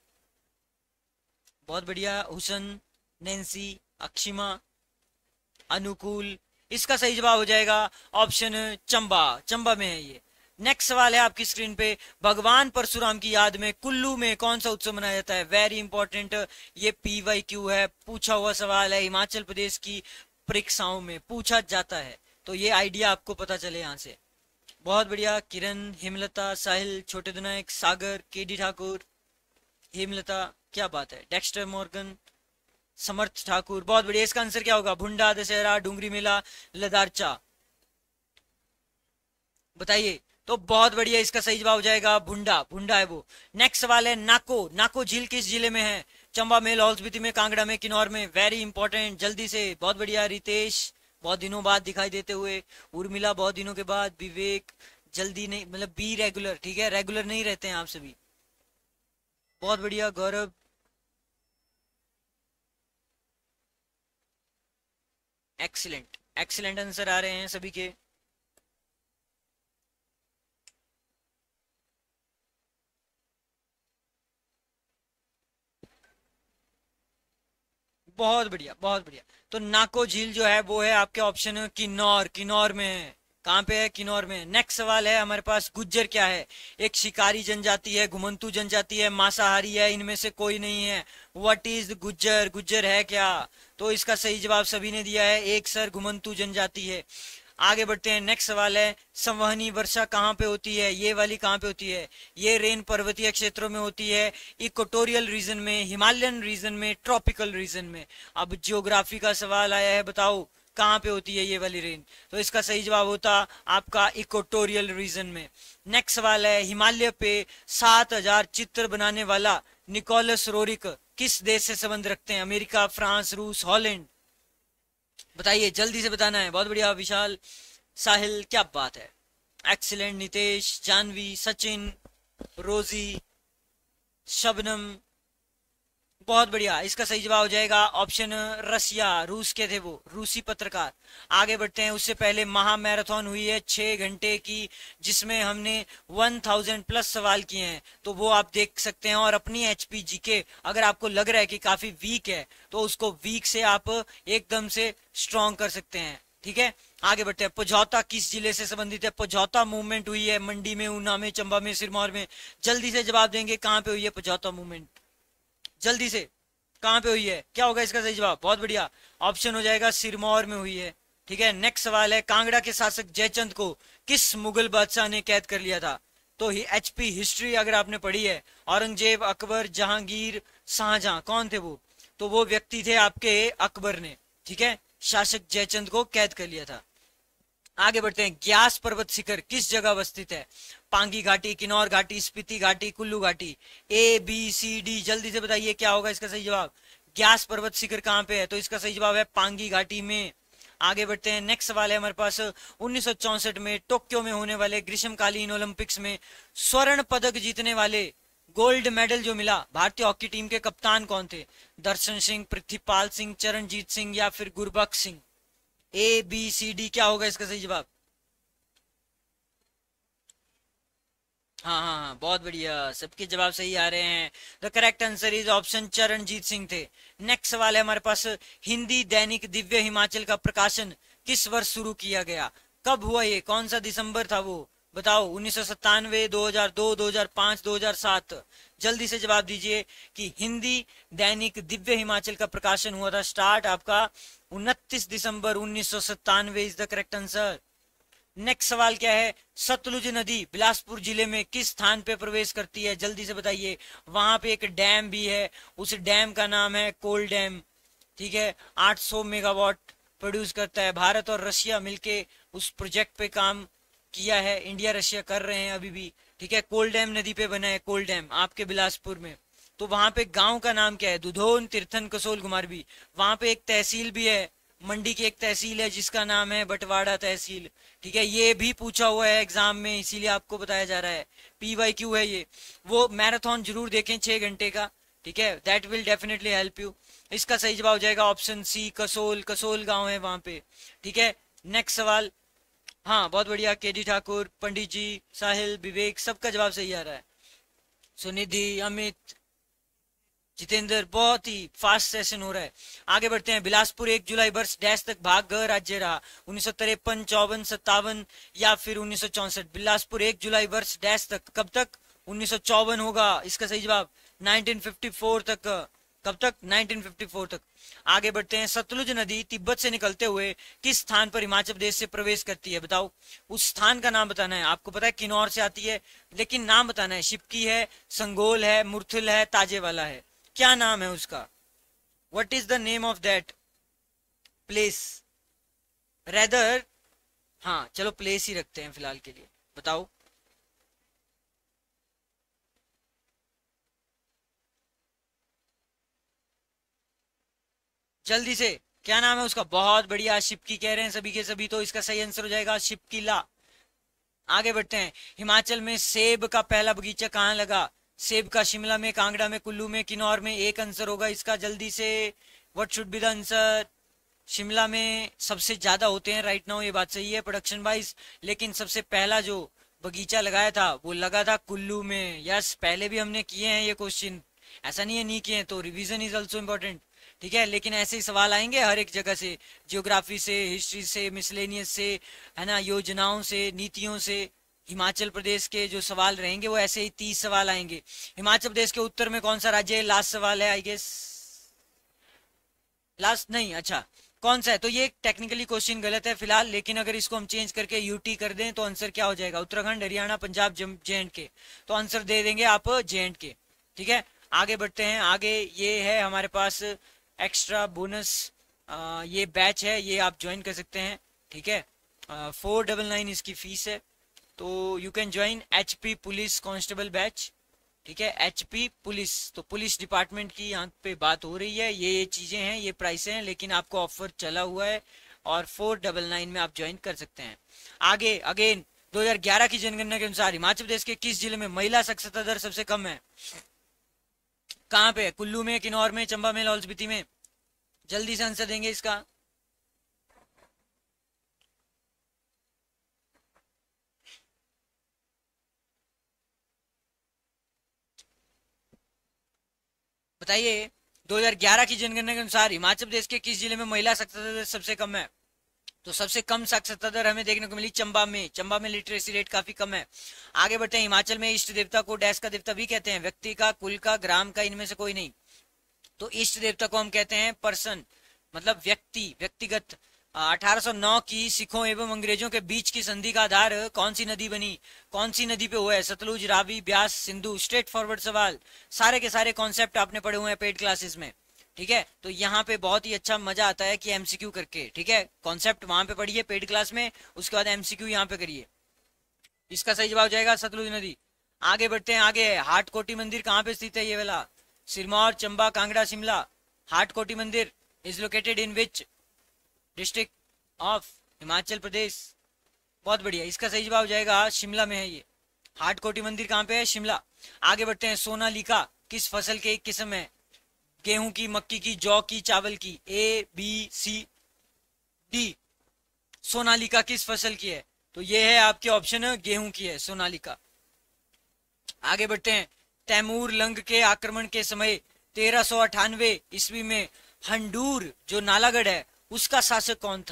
Speaker 1: बहुत बढ़िया, हुसन, नैन्सी, अक्षिमा, अनुकूल, इसका सही जवाब हो जाएगा ऑप्शन चंबा, चंबा में है ये। नेक्स्ट सवाल है आपकी स्क्रीन पे, भगवान परशुराम की याद में कुल्लू में कौन सा उत्सव मनाया जाता है? वेरी इंपॉर्टेंट, ये पी वाई क्यू है, पूछा हुआ सवाल है, हिमाचल प्रदेश की परीक्षाओं में पूछा जाता है, तो ये आइडिया आपको पता चले यहाँ से। बहुत बढ़िया, किरण, हेमलता, साहिल, छोटे दुनायक, सागर, के डी ठाकुर, हेमलता, क्या बात है, डेक्स्टर मॉर्गन, समर्थ ठाकुर, बहुत बढ़िया, इसका आंसर क्या होगा? भुंडा, दशहरा, डूंगरी मेला, लदारचा, बताइए। तो बहुत बढ़िया, इसका सही जवाब हो जाएगा भुंडा, भुंडा है वो। नेक्स्ट सवाल है, नाको, नाको झील किस जिले में है? चंबा में, लाहौल स्पीति में, कांगड़ा में, किन्नौर में? वेरी इंपॉर्टेंट, जल्दी से, बहुत बढ़िया, रितेश, बहुत दिनों बाद दिखाई देते हुए, उर्मिला, बहुत दिनों के बाद, विवेक, जल्दी नहीं, मतलब बी रेगुलर, ठीक है, रेगुलर नहीं रहते हैं आप सभी, बहुत बढ़िया, गौरव, एक्सीलेंट, एक्सीलेंट आंसर आ रहे हैं सभी के। बहुत बढ़िया, बहुत बढ़िया, तो नाको झील जो है वो है आपके ऑप्शन किन्नौर, किन्नौर में है। कहाँ पे है? किन्नौर में। नेक्स्ट सवाल है हमारे पास, गुज्जर क्या है? एक शिकारी जनजाति है, घुमंतु जनजाति है, मांसाहारी है, इनमें से कोई नहीं है। व्हाट इज गुज्जर, गुज्जर है क्या? तो इसका सही जवाब सभी ने दिया है, एक सर, घुमंतु जनजाति है। आगे बढ़ते हैं, नेक्स्ट सवाल है, संवहनी वर्षा कहाँ पे होती है? ये वाली कहाँ पे होती है? ये रेन पर्वतीय क्षेत्रों में होती है, इक्वेटोरियल रीजन में, हिमालयन रीजन में, ट्रॉपिकल रीजन में। अब जियोग्राफी का सवाल आया है, बताओ कहाँ पे होती है ये वाली रेन? तो इसका सही जवाब होता आपका इक्वेटोरियल रीजन में। नेक्स्ट सवाल है, हिमालय पे सात हजार चित्र बनाने वाला निकोलस रोरिक किस देश से संबंध रखते हैं? अमेरिका, फ्रांस, रूस, हॉलैंड? बताइए, जल्दी से बताना है। बहुत बढ़िया, विशाल, साहिल, क्या बात है, एक्सीलेंट, नितेश, जानवी, सचिन, रोजी, शबनम, बहुत बढ़िया, इसका सही जवाब हो जाएगा ऑप्शन रसिया, रूस के थे वो, रूसी पत्रकार। आगे बढ़ते हैं, उससे पहले महा मैराथन हुई है छह घंटे की, जिसमें हमने वन थाउजेंड प्लस सवाल किए हैं, तो वो आप देख सकते हैं। और अपनी एचपी जीके अगर आपको लग रहा है कि काफी वीक है, तो उसको वीक से आप एकदम से स्ट्रॉन्ग कर सकते हैं। ठीक है, आगे बढ़ते हैं, पझौता किस जिले से संबंधित है? पझौता मूवमेंट हुई है मंडी में, ऊना में, चंबा में, सिरमौर में? जल्दी से जवाब देंगे, कहाँ पे हुई है पझौता मूवमेंट? जल्दी से, कहां पे हुई है? क्या होगा इसका सही जवाब? बहुत बढ़िया, ऑप्शन हो जाएगा सिरमौर में हुई है। ठीक है, नेक्स्ट सवाल है, कांगड़ा के शासक जयचंद को किस मुगल बादशाह ने कैद कर लिया था? तो एचपी हिस्ट्री अगर आपने पढ़ी है, औरंगजेब, अकबर, जहांगीर, शाहजहां, कौन थे वो? तो वो व्यक्ति थे आपके अकबर ने। ठीक है, शासक जयचंद को कैद कर लिया था। आगे बढ़ते हैं, ग्यास पर्वत शिखर किस जगह अवस्थित है? पांगी घाटी, किन्नौर घाटी, स्पीति घाटी, कुल्लू घाटी? ए बी सी डी, जल्दी से बताइए क्या होगा इसका सही जवाब? ग्यास पर्वत शिखर कहाँ पे है? तो इसका सही जवाब है पांगी घाटी में। आगे बढ़ते हैं, नेक्स्ट सवाल है हमारे पास, उन्नीस सौ चौसठ में टोक्यो में होने वाले ग्रीष्मकालीन ओलंपिक्स में स्वर्ण पदक जीतने वाले, गोल्ड मेडल जो मिला, भारतीय हॉकी टीम के कप्तान कौन थे? दर्शन सिंह, पृथ्वीपाल सिंह, चरणजीत सिंह या फिर Gurbaksh Singh? A B C D, क्या होगा इसका सही जवाब? हाँ हाँ हाँ, बहुत बढ़िया, सबके जवाब सही आ रहे हैं। The correct answer is option Charanjit Singh थे। नेक्स्ट सवाल है हमारे पास, हिंदी दैनिक दिव्य हिमाचल का प्रकाशन किस वर्ष शुरू किया गया? कब हुआ ये? कौन सा दिसंबर था वो? बताओ उन्नीस सौ सत्तानवे, दो हजार दो, दो हजार पांच, दो हजार सात। जल्दी से जवाब दीजिए कि हिंदी दैनिक दिव्य हिमाचल का प्रकाशन हुआ था स्टार्ट आपका उनतीस दिसंबर उन्नीस सौ सत्तानवे is the correct answer. Next सवाल क्या है, सतलुज नदी बिलासपुर जिले में किस स्थान पे प्रवेश करती है, जल्दी से बताइए। वहां पे एक डैम भी है, उस डैम का नाम है कोल डैम। ठीक है, आठ सौ मेगावाट प्रोड्यूस करता है। भारत और रशिया मिलके उस प्रोजेक्ट पे काम किया है, इंडिया रशिया कर रहे हैं अभी भी। ठीक है, कोल डैम नदी पे बना है कोल डैम आपके बिलासपुर में। तो वहां पे गांव का नाम क्या है, दुधोन, तीर्थन, कसोल, कुमारबी। वहां पे एक तहसील भी है, मंडी की एक तहसील है जिसका नाम है बटवाड़ा तहसील। ठीक है, ये भी पूछा हुआ है एग्जाम में, इसीलिए आपको बताया जा रहा है, पी वाई क्यू है ये। वो मैराथन जरूर देखें छह घंटे का। ठीक है, that will definitely help you. इसका सही जवाब हो जाएगा ऑप्शन सी, कसोल। कसोल गांव है वहां पे। ठीक है, नेक्स्ट सवाल। हाँ बहुत बढ़िया, के डी ठाकुर, पंडित जी, साहिल, विवेक, सबका जवाब सही आ रहा है। सुनिधि, अमित, जितेंद्र, बहुत ही फास्ट सेशन हो रहा है। आगे बढ़ते हैं। बिलासपुर एक जुलाई वर्ष डैश तक भाग ग राज्य रहा, उन्नीस सौ तिरपन, चौवन, सत्तावन या फिर उन्नीस सौ चौसठ। बिलासपुर एक जुलाई वर्ष डैश तक, कब तक, उन्नीस सौ चौवन होगा इसका सही जवाब। नाइनटीन फिफ्टी फोर तक, कब तक, नाइनटीन फिफ्टी फोर तक। आगे बढ़ते हैं। सतलुज नदी तिब्बत से निकलते हुए किस स्थान पर हिमाचल प्रदेश से प्रवेश करती है, बताओ। उस स्थान का नाम बताना है आपको। पता है किन्नौर से आती है, लेकिन नाम बताना है। शिपकी है, संगोल है, मुरथुल है, ताजेवाला है, क्या नाम है उसका। What is the name of that place rather. हाँ चलो प्लेस ही रखते हैं फिलहाल के लिए, बताओ। जल्दी से, क्या नाम है उसका। बहुत बढ़िया, शिपकी कह रहे हैं सभी के सभी, तो इसका सही आंसर हो जाएगा शिपकीला। आगे बढ़ते हैं। हिमाचल में सेब का पहला बगीचा कहाँ लगा, सेब का शिमला में, कांगड़ा में, कुल्लू में, किन्नौर में। एक आंसर होगा इसका, जल्दी से। What should be the answer. Shimla में सबसे ज्यादा होते हैं राइट नाउ, ये बात सही है प्रोडक्शन वाइज, लेकिन सबसे पहला जो बगीचा लगाया था वो लगा था कुल्लू में। यस, पहले भी हमने किए हैं ये क्वेश्चन, ऐसा नहीं है नहीं किए हैं, तो रिवीजन इज ऑल्सो इम्पोर्टेंट। ठीक है, लेकिन ऐसे ही सवाल आएंगे हर एक जगह से, जियोग्राफी से, हिस्ट्री से, मिसलेनियस से, है ना, योजनाओं से, नीतियों से। हिमाचल प्रदेश के जो सवाल रहेंगे वो ऐसे ही तीस सवाल आएंगे। हिमाचल प्रदेश के उत्तर में कौन सा राज्य है, लास्ट सवाल है आई गेस। लास्ट नहीं, अच्छा कौन सा है, तो ये टेक्निकली क्वेश्चन गलत है फिलहाल, लेकिन अगर इसको हम चेंज करके यूटी कर दें तो आंसर क्या हो जाएगा, Uttarakhand, Haryana, Punjab, J and K. तो आंसर दे देंगे आप जे एंड के। ठीक है, आगे बढ़ते हैं। आगे ये है हमारे पास एक्स्ट्रा बोनस, ये बैच है, ये आप ज्वाइन कर सकते हैं। ठीक है, फोर डबल नाइन इसकी फीस है, तो you can join HP police constable batch. ठीक है, एचपी पुलिस, तो पुलिस डिपार्टमेंट की यहाँ पे बात हो रही है। ये ये चीजें हैं, ये प्राइस हैं, लेकिन आपको ऑफर चला हुआ है और फोर डबल नाइन में आप ज्वाइन कर सकते हैं। आगे अगेन दो हजार ग्यारह की जनगणना के अनुसार हिमाचल प्रदेश के किस जिले में महिला साक्षरता दर सबसे कम है, कहाँ पे, कुल्लू में, किन्नौर में, चंबा में, लाहौल स्पीति में। जल्दी से आंसर देंगे इसका। बताइए, दो हजार ग्यारह की जनगणना के अनुसार हिमाचल प्रदेश के किस जिले में महिला साक्षरता दर सबसे कम है। तो सबसे कम साक्षरता दर हमें देखने को मिली चंबा में। चंबा में लिटरेसी रेट काफी कम है। आगे बढ़ते हैं। हिमाचल में इष्ट देवता को डैश का देवता भी कहते हैं, व्यक्ति का, कुल का, ग्राम का, इनमें से कोई नहीं। तो इष्ट देवता को हम कहते हैं पर्सन, मतलब व्यक्ति, व्यक्तिगत। अठारह सौ नौ की सिखों एवं अंग्रेजों के बीच की संधि का आधार कौन सी नदी बनी, कौन सी नदी पे हुआ है, सतलुज, रावी, ब्यास, सिंधु। स्ट्रेट फॉरवर्ड सवाल, सारे के सारे कॉन्सेप्ट आपने पढ़े हुए हैं पेड क्लासेस में। ठीक है, तो यहाँ पे बहुत ही अच्छा मजा आता है कि एमसीक्यू करके। ठीक है, कॉन्सेप्ट वहां पे पढ़िए पेड क्लास में, उसके बाद एमसीक्यू यहाँ पे करिए। इसका सही जवाब जाएगा सतलुज नदी। आगे बढ़ते हैं। आगे हाट कोटी मंदिर कहाँ पे स्थित है, ये वाला, Sirmaur, Chamba, Kangra, Shimla. Hatkoti Mandir is located in which district of Himachal Pradesh. बहुत बढ़िया, इसका सही जवाब जाएगा शिमला में है ये। हाट कोटी मंदिर कहाँ पे है, शिमला। आगे बढ़ते हैं। सोनालिका किस फसल के एक किस्म है, गेहूं की, मक्की की, जौ की, चावल की। A B C D. Sonalika किस फसल की है, तो ये है आपके ऑप्शन है, गेहूं की है सोनालिका। आगे बढ़ते हैं। तैमूर लंग के आक्रमण के समय तेरह सौ अठानवे ईस्वी में हंडूर जो नालागढ़ है उसका शासक कौन था।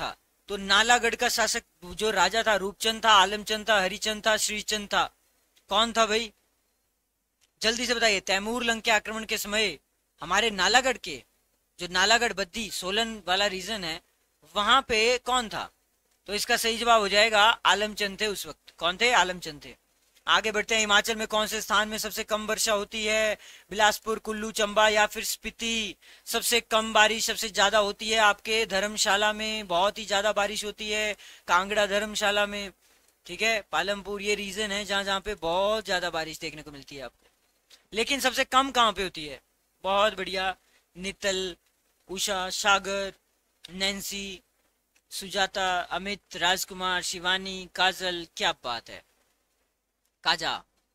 Speaker 1: तो नालागढ़ का शासक जो राजा था, रूपचंद था, आलमचंद था, हरिचंद था, श्रीचंद था, कौन था भाई? जल्दी से बताइए। तैमूर लंग के आक्रमण के समय हमारे नालागढ़ के, जो नालागढ़ बद्दी सोलन वाला रीजन है, वहां पे कौन था? तो इसका सही जवाब हो जाएगा आलमचंद थे उस वक्त। कौन थे? आलमचंद थे। आगे बढ़ते हैं। हिमाचल में कौन से स्थान में सबसे कम वर्षा होती है? बिलासपुर, कुल्लू, चंबा या फिर स्पीति? सबसे कम बारिश सबसे ज्यादा होती है आपके धर्मशाला में, बहुत ही ज्यादा बारिश होती है कांगड़ा धर्मशाला में। ठीक है, पालमपुर, ये रीजन है जहां जहां पे बहुत ज्यादा बारिश देखने को मिलती है आपको। लेकिन सबसे कम कहाँ पे होती है? बहुत बढ़िया। नितल, उषा, सागर, नैन्सी, सुजाता, अमित, राजकुमार, शिवानी, काजल, क्या बात है, काजा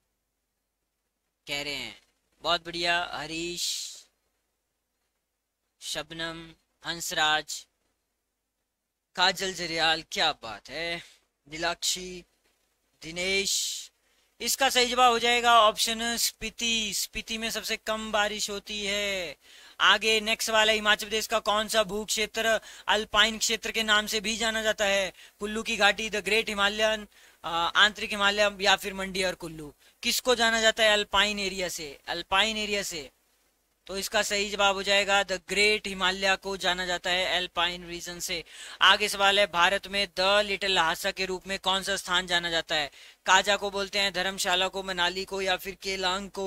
Speaker 1: कह रहे हैं। बहुत बढ़िया। हरीश, शबनम, हंसराज, काजल जरियाल, क्या बात है। नीलाक्षी, दिनेश, इसका सही जवाब हो जाएगा ऑप्शन स्पीति। स्पीति में सबसे कम बारिश होती है। आगे नेक्स्ट वाला, हिमाचल प्रदेश का कौन सा भू क्षेत्र अल्पाइन क्षेत्र के नाम से भी जाना जाता है? कुल्लू की घाटी, द ग्रेट हिमालयन, आंतरिक हिमालय या फिर मंडी और कुल्लू? किसको जाना जाता है अल्पाइन एरिया से? अल्पाइन एरिया से। तो इसका सही जवाब हो जाएगा द ग्रेट हिमालय को जाना जाता है अल्पाइन रीजन से। आगे सवाल है, भारत में द लिटिल लहासा के रूप में कौन सा स्थान जाना जाता है? काजा को बोलते हैं, धर्मशाला को, मनाली को या फिर केलांग को?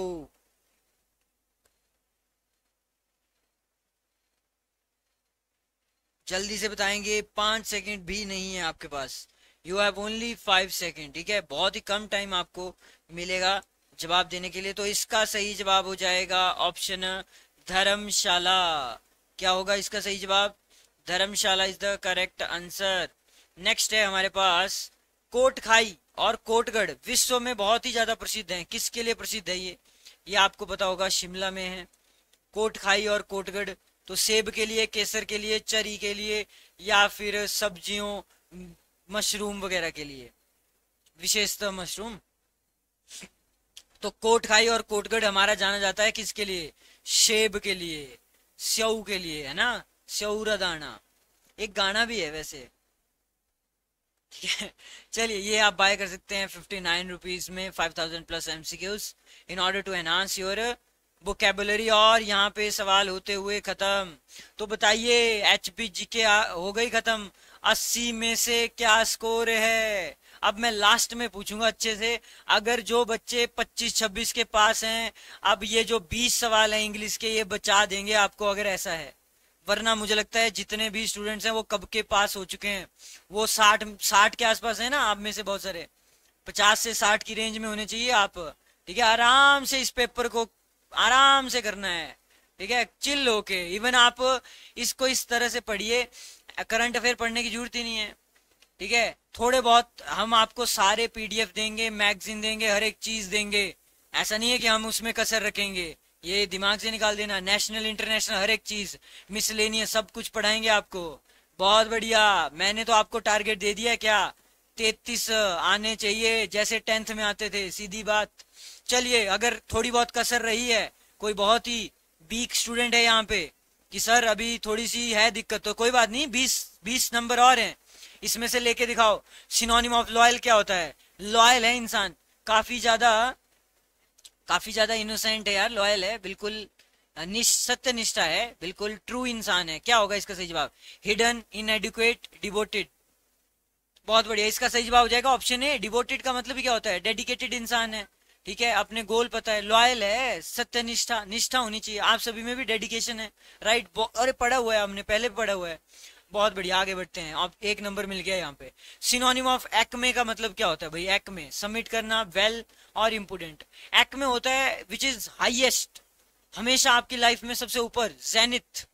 Speaker 1: जल्दी से बताएंगे, पांच सेकंड भी नहीं है आपके पास। You have only five second. ठीक है, बहुत ही कम टाइम आपको मिलेगा जवाब देने के लिए। तो इसका सही जवाब हो जाएगा ऑप्शन धर्मशाला। क्या होगा इसका सही जवाब? Dharamshala is the correct answer. Next है हमारे पास, कोटखाई और कोटगढ़ विश्व में बहुत ही ज्यादा प्रसिद्ध हैं। किसके लिए प्रसिद्ध है ये? ये आपको पता होगा, शिमला में है कोटखाई और कोटगढ़। तो सेब के लिए, केसर के लिए, चरी के लिए या फिर सब्जियों, मशरूम वगैरह के लिए, विशेषतः मशरूम। तो कोटखाई और कोटगढ़ हमारा जाना जाता है किसके लिए? सेब के लिए, स्यऊ के लिए, है ना, स्यऊरा दाना। एक गाना भी है वैसे। ठीक है, चलिए ये आप बाय कर सकते हैं फिफ्टी नाइन रुपीज में, five thousand plus MCQs in order to enhance your vocabulary. और यहाँ पे सवाल होते हुए खत्म। तो बताइए, एचपीजी के हो गई खत्म। अस्सी में से क्या स्कोर है? अब मैं लास्ट में पूछूंगा अच्छे से। अगर जो बच्चे पच्चीस छब्बीस के पास हैं, अब ये जो बीस सवाल हैं इंग्लिश के, ये बचा देंगे आपको अगर ऐसा है। वरना मुझे लगता है जितने भी स्टूडेंट्स हैं वो कब के पास हो चुके हैं। वो साठ साठ के आसपास है ना आप में से बहुत सारे, पचास से साठ की रेंज में होने चाहिए आप। ठीक है, आराम से इस पेपर को आराम से करना है। ठीक है, चिल होके। इवन आप इसको इस तरह से पढ़िए, करंट अफेयर पढ़ने की जरूरत ही नहीं है। ठीक है, थोड़े बहुत हम आपको सारे पीडीएफ देंगे, मैगजीन देंगे, हर एक चीज देंगे। ऐसा नहीं है कि हम उसमें कसर रखेंगे, ये दिमाग से निकाल देना। नेशनल इंटरनेशनल हर एक चीज, मिसलेनियस सब कुछ पढ़ाएंगे आपको। बहुत बढ़िया। मैंने तो आपको टारगेट दे दिया, क्या तैतीस आने चाहिए जैसे टेंथ में आते थे, सीधी बात। चलिए, अगर थोड़ी बहुत कसर रही है, कोई बहुत ही वीक स्टूडेंट है यहाँ पे कि सर अभी थोड़ी सी है दिक्कत, तो कोई बात नहीं, बीस बीस नंबर और हैं, इसमें से लेके दिखाओ। सिनोनिम ऑफ लॉयल क्या होता है? लॉयल है इंसान, काफी ज्यादा काफी ज्यादा इनोसेंट है यार, लॉयल है, बिल्कुल सत्य निष्ठा है, बिल्कुल ट्रू इंसान है। क्या होगा इसका सही जवाब? Hidden, inadequate, devoted. बहुत बढ़िया, इसका सही जवाब हो जाएगा ऑप्शन ए। डिवोटेड का मतलब क्या होता है? डेडिकेटेड इंसान है। ठीक है, अपने गोल पता है। लॉयल है, सत्य निष्ठा, निष्ठा होनी चाहिए। आप सभी में भी डेडिकेशन है, राइट? अरे पढ़ा हुआ है हमने, पहले पढ़ा हुआ है। बहुत बढ़िया, आगे बढ़ते हैं। अब एक नंबर मिल गया यहाँ पे। सिनोनिम ऑफ एक्मे का मतलब क्या होता है भाई? एक्मे सबमिट करना, वेल और इम्पोर्टेंट। एक्मे होता है विच इज हाईएस्ट, हमेशा आपकी लाइफ में सबसे ऊपर। जेनिथ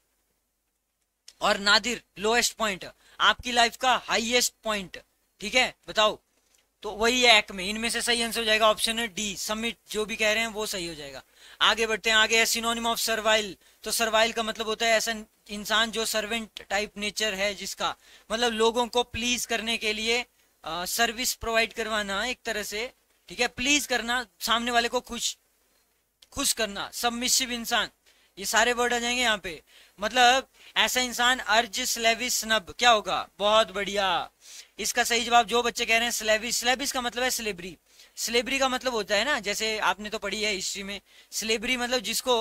Speaker 1: और नादिर लोएस्ट पॉइंट, आपकी लाइफ का हाईएस्ट पॉइंट। ठीक है, बताओ, तो वही है एक्मे। इनमें से सही आंसर हो जाएगा ऑप्शन डी, सबमिट। जो भी कह रहे हैं वो सही हो जाएगा। आगे बढ़ते हैं। आगे है सिनोनिम ऑफ सर्वाइल। तो सर्वाइल का मतलब होता है ऐसा इंसान जो सर्वेंट टाइप नेचर है, जिसका मतलब लोगों को प्लीज करने के लिए सर्विस प्रोवाइड करवाना एक तरह से। ठीक है, प्लीज करना, सामने वाले को खुश खुश करना, सबमिसिव इंसान, ये सारे वर्ड आ जाएंगे यहाँ पे। मतलब ऐसा इंसान अर्ज स्लेविस स्नब, क्या होगा? बहुत बढ़िया। इसका सही जवाब जो बच्चे कह रहे हैं स्लेविस, स्लेविस का मतलब है स्लेबरी। स्लेबरी का मतलब होता है ना, जैसे आपने तो पढ़ी है हिस्ट्री में, स्लेबरी मतलब जिसको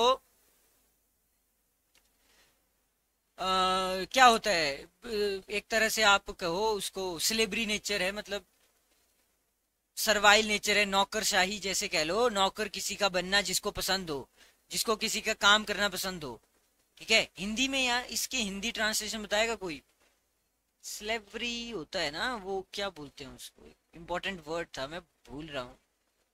Speaker 1: आ, क्या होता है, एक तरह से आप कहो उसको स्लेबरी नेचर है, मतलब सर्वाइल नेचर है, नौकरशाही जैसे कह लो, नौकर किसी का बनना जिसको पसंद हो, जिसको किसी का काम करना पसंद हो। ठीक है, हिंदी में यार इसके हिंदी ट्रांसलेशन बताएगा कोई? स्लेवरी होता है ना, वो क्या बोलते हैं उसको, इंपॉर्टेंट वर्ड था, मैं भूल रहा हूँ।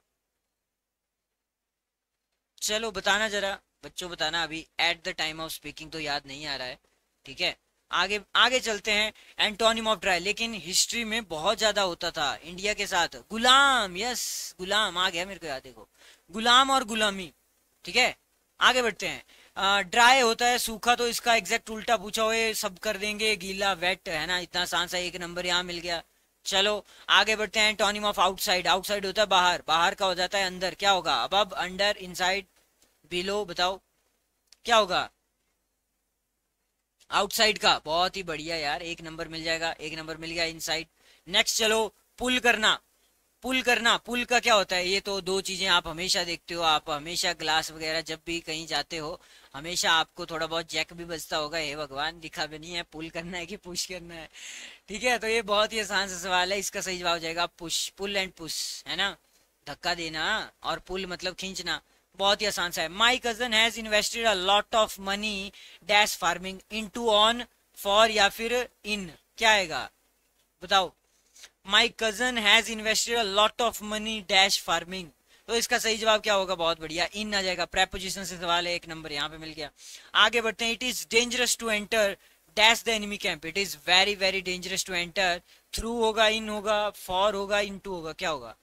Speaker 1: चलो बताना जरा, बच्चों बताना, अभी at the time of speaking तो याद नहीं आ रहा है। ठीक है, आगे आगे चलते हैं। एंटोनिम ऑफ ड्राई, लेकिन हिस्ट्री में बहुत ज्यादा होता था इंडिया के साथ। गुलाम, यस, गुलाम आ गया मेरे को याद, देखो, गुलाम और गुलामी। ठीक है, आगे बढ़ते हैं। ड्राई होता है सूखा, तो इसका एग्जैक्ट उल्टा पूछा हुए सब कर देंगे, गीला वेट, है ना, इतना आसान सा एक नंबर यहाँ मिल गया। चलो आगे बढ़ते हैं। एंटोनिम ऑफ आउटसाइड, आउटसाइड होता है बाहर, बाहर का हो जाता है अंदर, क्या होगा? अबब, अंडर, इनसाइड, बिलो, बताओ क्या होगा? आउटसाइड का, बहुत ही बढ़िया यार, एक नंबर मिल जाएगा, एक नंबर मिल गया, इनसाइड। नेक्स्ट चलो, पुल करना। पुल करना, पुल का क्या होता है? ये तो दो चीजें आप हमेशा देखते हो, आप हमेशा ग्लास वगैरह जब भी कहीं जाते हो, हमेशा आपको थोड़ा बहुत जैक भी बजता होगा, हे भगवान दिखा भी नहीं है, पुल करना है कि पुश करना है? ठीक है, तो ये बहुत ही आसान सा सवाल है, इसका सही जवाब हो जाएगा पुश, पुल एंड पुश, है ना, धक्का देना, और पुल मतलब खींचना। बहुत ही आसान सा है। My cousin has invested a lot of money dash farming, in to, on, for या फिर इन, क्या आएगा बताओ? My cousin has invested a lot of money dash farming, तो इसका सही जवाब क्या होगा? बहुत बढ़िया, इन आ जाएगा, प्रेपोजिशन से सवाल है, एक नंबर यहाँ पे मिल गया। आगे बढ़ते हैं। It is dangerous to enter dash the enemy camp, it is very very dangerous to enter, through होगा, इन होगा, फॉर होगा, इन टू होगा, क्या होगा?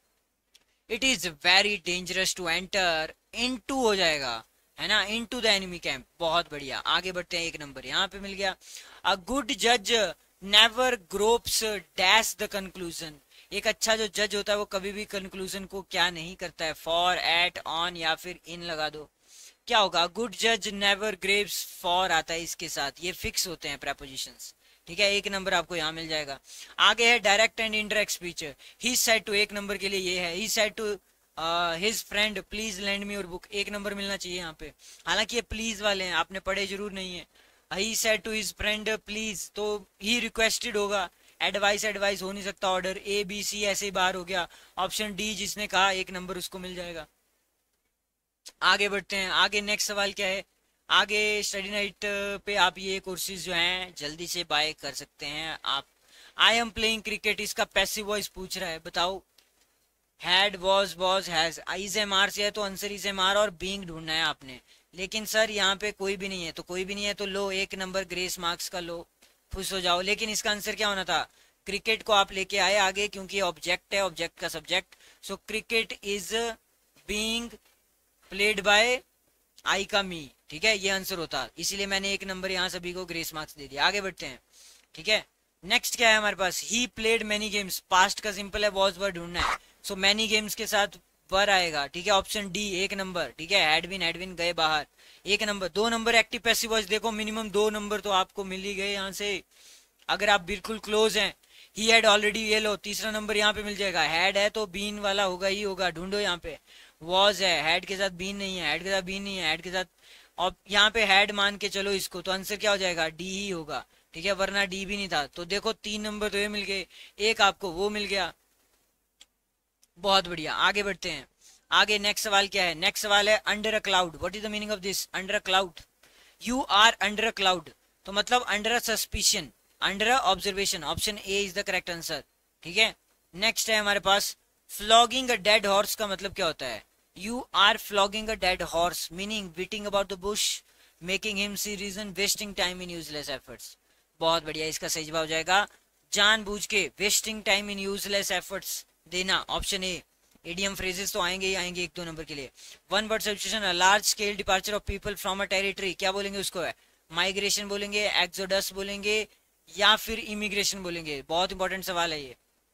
Speaker 1: It is very dangerous to enter, in to हो जाएगा, है ना, in to the enemy camp. बहुत बढ़िया, आगे बढ़ते हैं, एक नंबर यहाँ पे मिल गया। अ गुड जज never gropes dash the conclusion, एक अच्छा जो जज होता है वो कभी भी कंक्लूजन को क्या नहीं करता है? फॉर, एट, ऑन या फिर इन लगा दो, क्या होगा? गुड जज नेवर ग्रेव्स, फॉर आता है इसके साथ, ये फिक्स होते हैं प्रेपोजिशंस। ठीक है, एक नंबर आपको यहाँ मिल जाएगा। आगे है direct and indirect speech. He said to, एक नंबर के लिए ये है, he said to his friend please lend me your book, एक नंबर मिलना चाहिए यहाँ पे। हालांकि ये प्लीज वाले हैं, आपने पढ़े जरूर नहीं है। He said to his friend please, तो ही रिक्वेस्टेड होगा, एडवाइस, एडवाइस हो नहीं सकता, ऑर्डर, ए बी सी ऐसे ही बाहर हो गया। ऑप्शन डी जिसने कहा, एक नंबर उसको मिल जाएगा। आगे बढ़ते हैं, आगे नेक्स्ट सवाल क्या है? आगे स्टडी नाइट पे आप ये कोर्सेज जो हैं जल्दी से बाय कर सकते हैं आप। आई एम प्लेइंग क्रिकेट, इसका पैसिव वॉइस पूछ रहा है, बताओ। Had, was, was, has, is am are से है तो आंसर इज एम आर और बीइंग ढूंढना है आपने, लेकिन सर यहाँ पे कोई भी नहीं है, तो कोई भी नहीं है तो लो, एक नंबर ग्रेस मार्क्स का लो, खुश हो जाओ। लेकिन इसका आंसर क्या होना था? क्रिकेट को आप लेके आए आगे, क्योंकि ऑब्जेक्ट है, ऑब्जेक्ट का subject, so cricket is being played by I का मी। ठीक है, ये आंसर होता, इसीलिए मैंने एक नंबर यहाँ सभी को ग्रेस मार्क्स दे दिया। आगे बढ़ते हैं। ठीक है, नेक्स्ट क्या है हमारे पास? He played many games, past का सिंपल है, वॉज वर्ड ढूंढना है, सो मैनी गेम्स के साथ वर आएगा। ठीक है, ऑप्शन डी, एक नंबर। ठीक है, हैडविन, हैडविन गए बाहर, एक नंबर। दो नंबर एक्टिव पैसिव वॉइस, देखो मिनिमम दो नंबर तो आपको मिल ही गए यहाँ से, अगर आप बिल्कुल क्लोज हैं। ही हैड ऑलरेडी, ये लो तीसरा नंबर यहाँ पे मिल जाएगा। हैड है तो बीन वाला होगा ही होगा, ढूंढो यहाँ पे। वॉज है, हैड के साथ बीन नहीं है, हैड के साथ बीन नहीं है, हैड के साथ, और यहाँ पे हैड मान के चलो इसको, तो आंसर क्या हो जाएगा? डी ही होगा। ठीक है, वरना डी भी नहीं था। तो देखो तीन नंबर तो ये मिल गए, एक आपको वो मिल गया, बहुत बढ़िया। आगे बढ़ते हैं, आगे नेक्स्ट सवाल क्या है? नेक्स्ट सवाल है under a cloud, what is the meaning of this? Under a cloud, you are under a cloud, तो मतलब under a suspicion, under a observation, option A is the correct answer. ठीक है, next है हमारे पास flogging a dead horse, का मतलब क्या होता है? You are flogging a dead horse, meaning beating about the bush, making him see reason, wasting time in useless efforts. बहुत बढ़िया, इसका सही जवाब हो जाएगा जानबूझ के wasting time in useless efforts देना, ऑप्शन ए। इडियम फ्रेजेस तो आएंगे ही आएंगे एक दो नंबर के लिए। One word substitution, a large scale departure of people from a territory, क्या बोलेंगे उसको? है माइग्रेशन बोलेंगे, एक्सोडस बोलेंगे, या फिर इमिग्रेशन बोलेंगे? बहुत इंपॉर्टेंट सवाल है ये।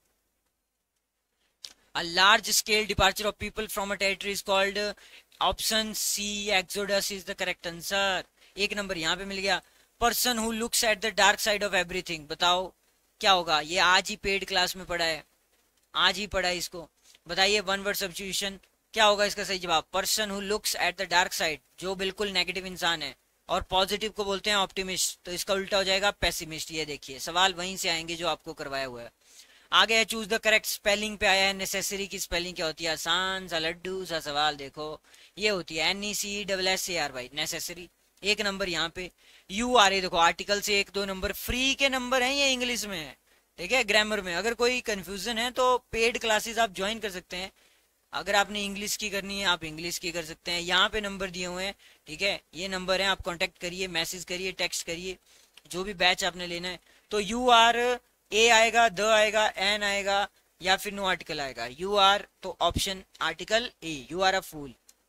Speaker 1: A large scale departure of people from a territory is called, option C, exodus is the correct answer. एक नंबर यहाँ पे मिल गया। Person who looks at the dark side of everything, बताओ क्या होगा? ये आज ही पेड क्लास में पढ़ा है, आज ही पढ़ा है इसको। बताइए वन वर्ड सब्स्टिट्यूशन क्या होगा इसका सही जवाब? Person who looks at the dark side, जो बिल्कुल नेगेटिव इंसान है, और पॉजिटिव को बोलते हैं ऑप्टिमिस्ट, तो इसका उल्टा हो जाएगा पेसिमिस्ट। ये देखिए सवाल वहीं से आएंगे जो आपको करवाया हुआ है। आगे है चूज द करेक्ट स्पेलिंग पे आया है। नेसेसरी की स्पेलिंग क्या होती है? आसान सा लड्डू सा सवाल देखो, ये होती है N E C double S A R Y, necessary. एक नंबर यहाँ पे। यू आर ए देखो आर्टिकल से एक दो नंबर फ्री के नंबर हैं, ये इंग्लिश में है, ठीक है। ग्रामर में अगर कोई कंफ्यूजन है तो पेड क्लासेस आप ज्वाइन कर सकते हैं। अगर आपने इंग्लिश की करनी है आप इंग्लिश की कर सकते हैं। यहाँ पे नंबर दिए हुए हैं, ठीक है, ये नंबर है, आप कांटेक्ट करिए, मैसेज करिए, टेक्स्ट करिए, जो भी बैच आपने लेना है। तो यू आर ए आएगा, द आएगा, एन आएगा, या फिर नो आर्टिकल आएगा। यू आर तो option article A, you are a fool.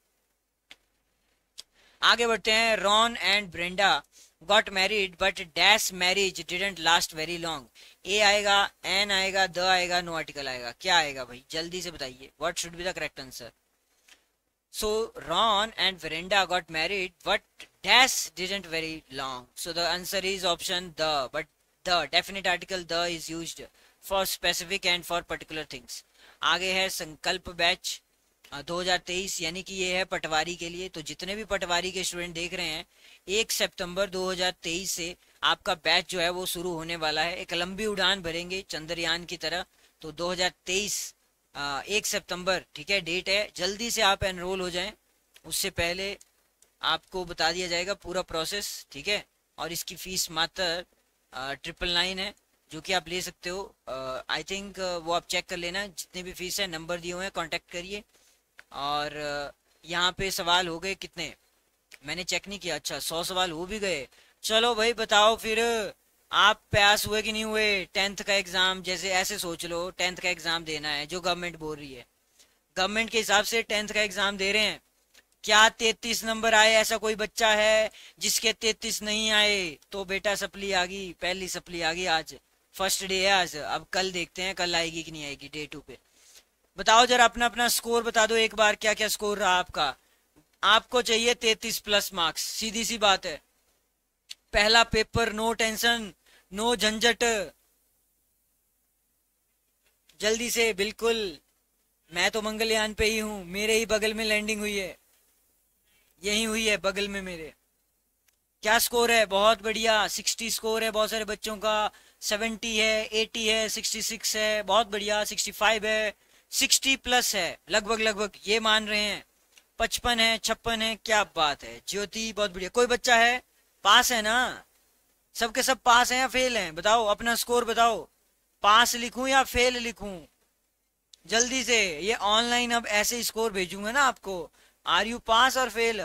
Speaker 1: आगे बढ़ते हैं। Ron and Brenda got married but dash marriage didn't last very long. A आएगा, एन आएगा, द आएगा, नो आर्टिकल आएगा, क्या आएगा भाई? जल्दी से बताइए, what should be the correct answer? So Ron and Verinda got married, but dash didn't very long. So the answer is option the. But the definite article the is used for specific and for particular things. आगे है संकल्प batch दो हज़ार तेईस, यानी कि ये है पटवारी के लिए। तो जितने भी पटवारी के स्टूडेंट देख रहे हैं, एक सितंबर दो हज़ार तेईस से आपका बैच जो है वो शुरू होने वाला है। एक लंबी उड़ान भरेंगे चंद्रयान की तरह। तो दो हज़ार तेईस एक सितंबर, ठीक है, डेट है। जल्दी से आप एनरोल हो जाएं, उससे पहले आपको बता दिया जाएगा पूरा प्रोसेस, ठीक है। और इसकी फीस मात्र ट्रिपल नाइन है, जो कि आप ले सकते हो। आई थिंक वो आप चेक कर लेना, जितनी भी फीस है नंबर दिए हुए हैं, कांटेक्ट करिए। और uh, यहाँ पे सवाल हो गए कितने, मैंने चेक नहीं किया। अच्छा सौ सवाल हो भी गए। चलो भाई बताओ फिर, आप पास हुए कि नहीं हुए टेंथ का एग्जाम? जैसे ऐसे सोच लो, टेंथ का एग्जाम देना है जो गवर्नमेंट बोल रही है, गवर्नमेंट के हिसाब से टेंथ का एग्जाम दे रहे हैं। क्या तैतीस नंबर आए? ऐसा कोई बच्चा है जिसके तैतीस नहीं आए? तो बेटा सप्ली आ गई, पहली सप्ली आ गई, आज फर्स्ट डे है आज। अब कल देखते हैं कल आएगी कि नहीं आएगी डे टू पे। बताओ जरा अपना अपना स्कोर बता दो एक बार, क्या क्या स्कोर रहा आपका? आपको चाहिए तैतीस प्लस मार्क्स, सीधी सी बात है। पहला पेपर, नो टेंशन, नो झंझट, जल्दी से। बिल्कुल, मैं तो मंगलयान पे ही हूं, मेरे ही बगल में लैंडिंग हुई है, यही हुई है बगल में मेरे। क्या स्कोर है? बहुत बढ़िया, साठ स्कोर है बहुत सारे बच्चों का, सत्तर है, अस्सी है, छियासठ है, बहुत बढ़िया, पैंसठ है, साठ प्लस है लगभग लगभग, ये मान रहे हैं। पचपन है, छप्पन है, क्या बात है। ज्योति बहुत बढ़िया। कोई बच्चा है पास है ना? सबके सब पास हैं या फेल हैं? बताओ अपना स्कोर बताओ, पास लिखूं या फेल लिखूं? जल्दी से, ये ऑनलाइन अब ऐसे स्कोर भेजूंगा ना आपको। आर यू पास और fail?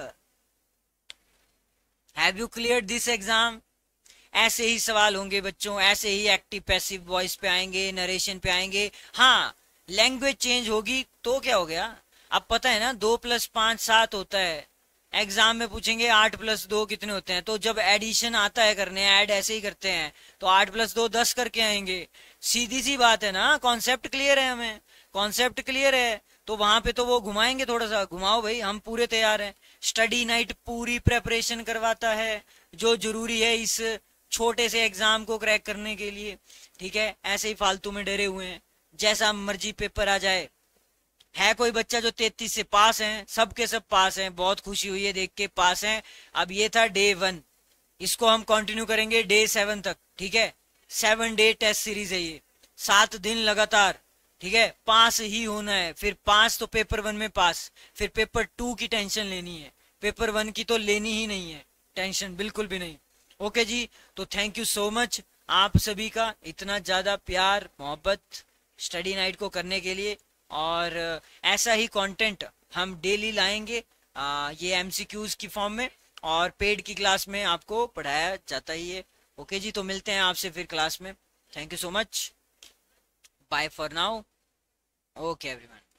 Speaker 1: Have you clear this exam? ऐसे ही सवाल होंगे बच्चों, ऐसे ही एक्टिव पैसिव वॉइस पे आएंगे, नरेशन पे आएंगे। हाँ, लैंग्वेज चेंज होगी तो क्या हो गया? अब पता है ना, दो प्लस पांच सात होता है। एग्जाम में पूछेंगे आठ प्लस दो कितने होते हैं, तो जब एडिशन आता है करने, ऐड ऐसे ही करते हैं, तो आठ प्लस दो दस करके आएंगे। सीधी सी बात है ना, कॉन्सेप्ट क्लियर है, हमें कॉन्सेप्ट क्लियर है। तो वहां पे तो वो घुमाएंगे, थोड़ा सा घुमाओ भाई, हम पूरे तैयार हैं। स्टडी नाइट पूरी प्रेपरेशन करवाता है, जो जरूरी है इस छोटे से एग्जाम को क्रैक करने के लिए, ठीक है। ऐसे ही फालतू में डरे हुए हैं, जैसा मर्जी पेपर आ जाए। है कोई बच्चा जो तैतीस से पास हैं? सबके सब पास हैं, बहुत खुशी हुई है देख के, पास हैं। अब ये था डे वन, इसको हम कंटिन्यू करेंगे डे सेवन तक, ठीक है। सेवन डे टेस्ट सीरीज है ये, सात दिन लगातार, ठीक है। पास ही होना है, फिर पास तो पेपर वन में पास, फिर पेपर टू की टेंशन लेनी है, पेपर वन की तो लेनी ही नहीं है टेंशन, बिल्कुल भी नहीं। ओके जी, तो थैंक यू सो मच आप सभी का, इतना ज्यादा प्यार मोहब्बत स्टडी नाइट को करने के लिए। और ऐसा ही कंटेंट हम डेली लाएंगे, आ, ये एमसीक्यूज की फॉर्म में, और पेड की क्लास में आपको पढ़ाया जाता ही है। ओके जी, तो मिलते हैं आपसे फिर क्लास में। Thank you so much, bye for now. Okay everyone.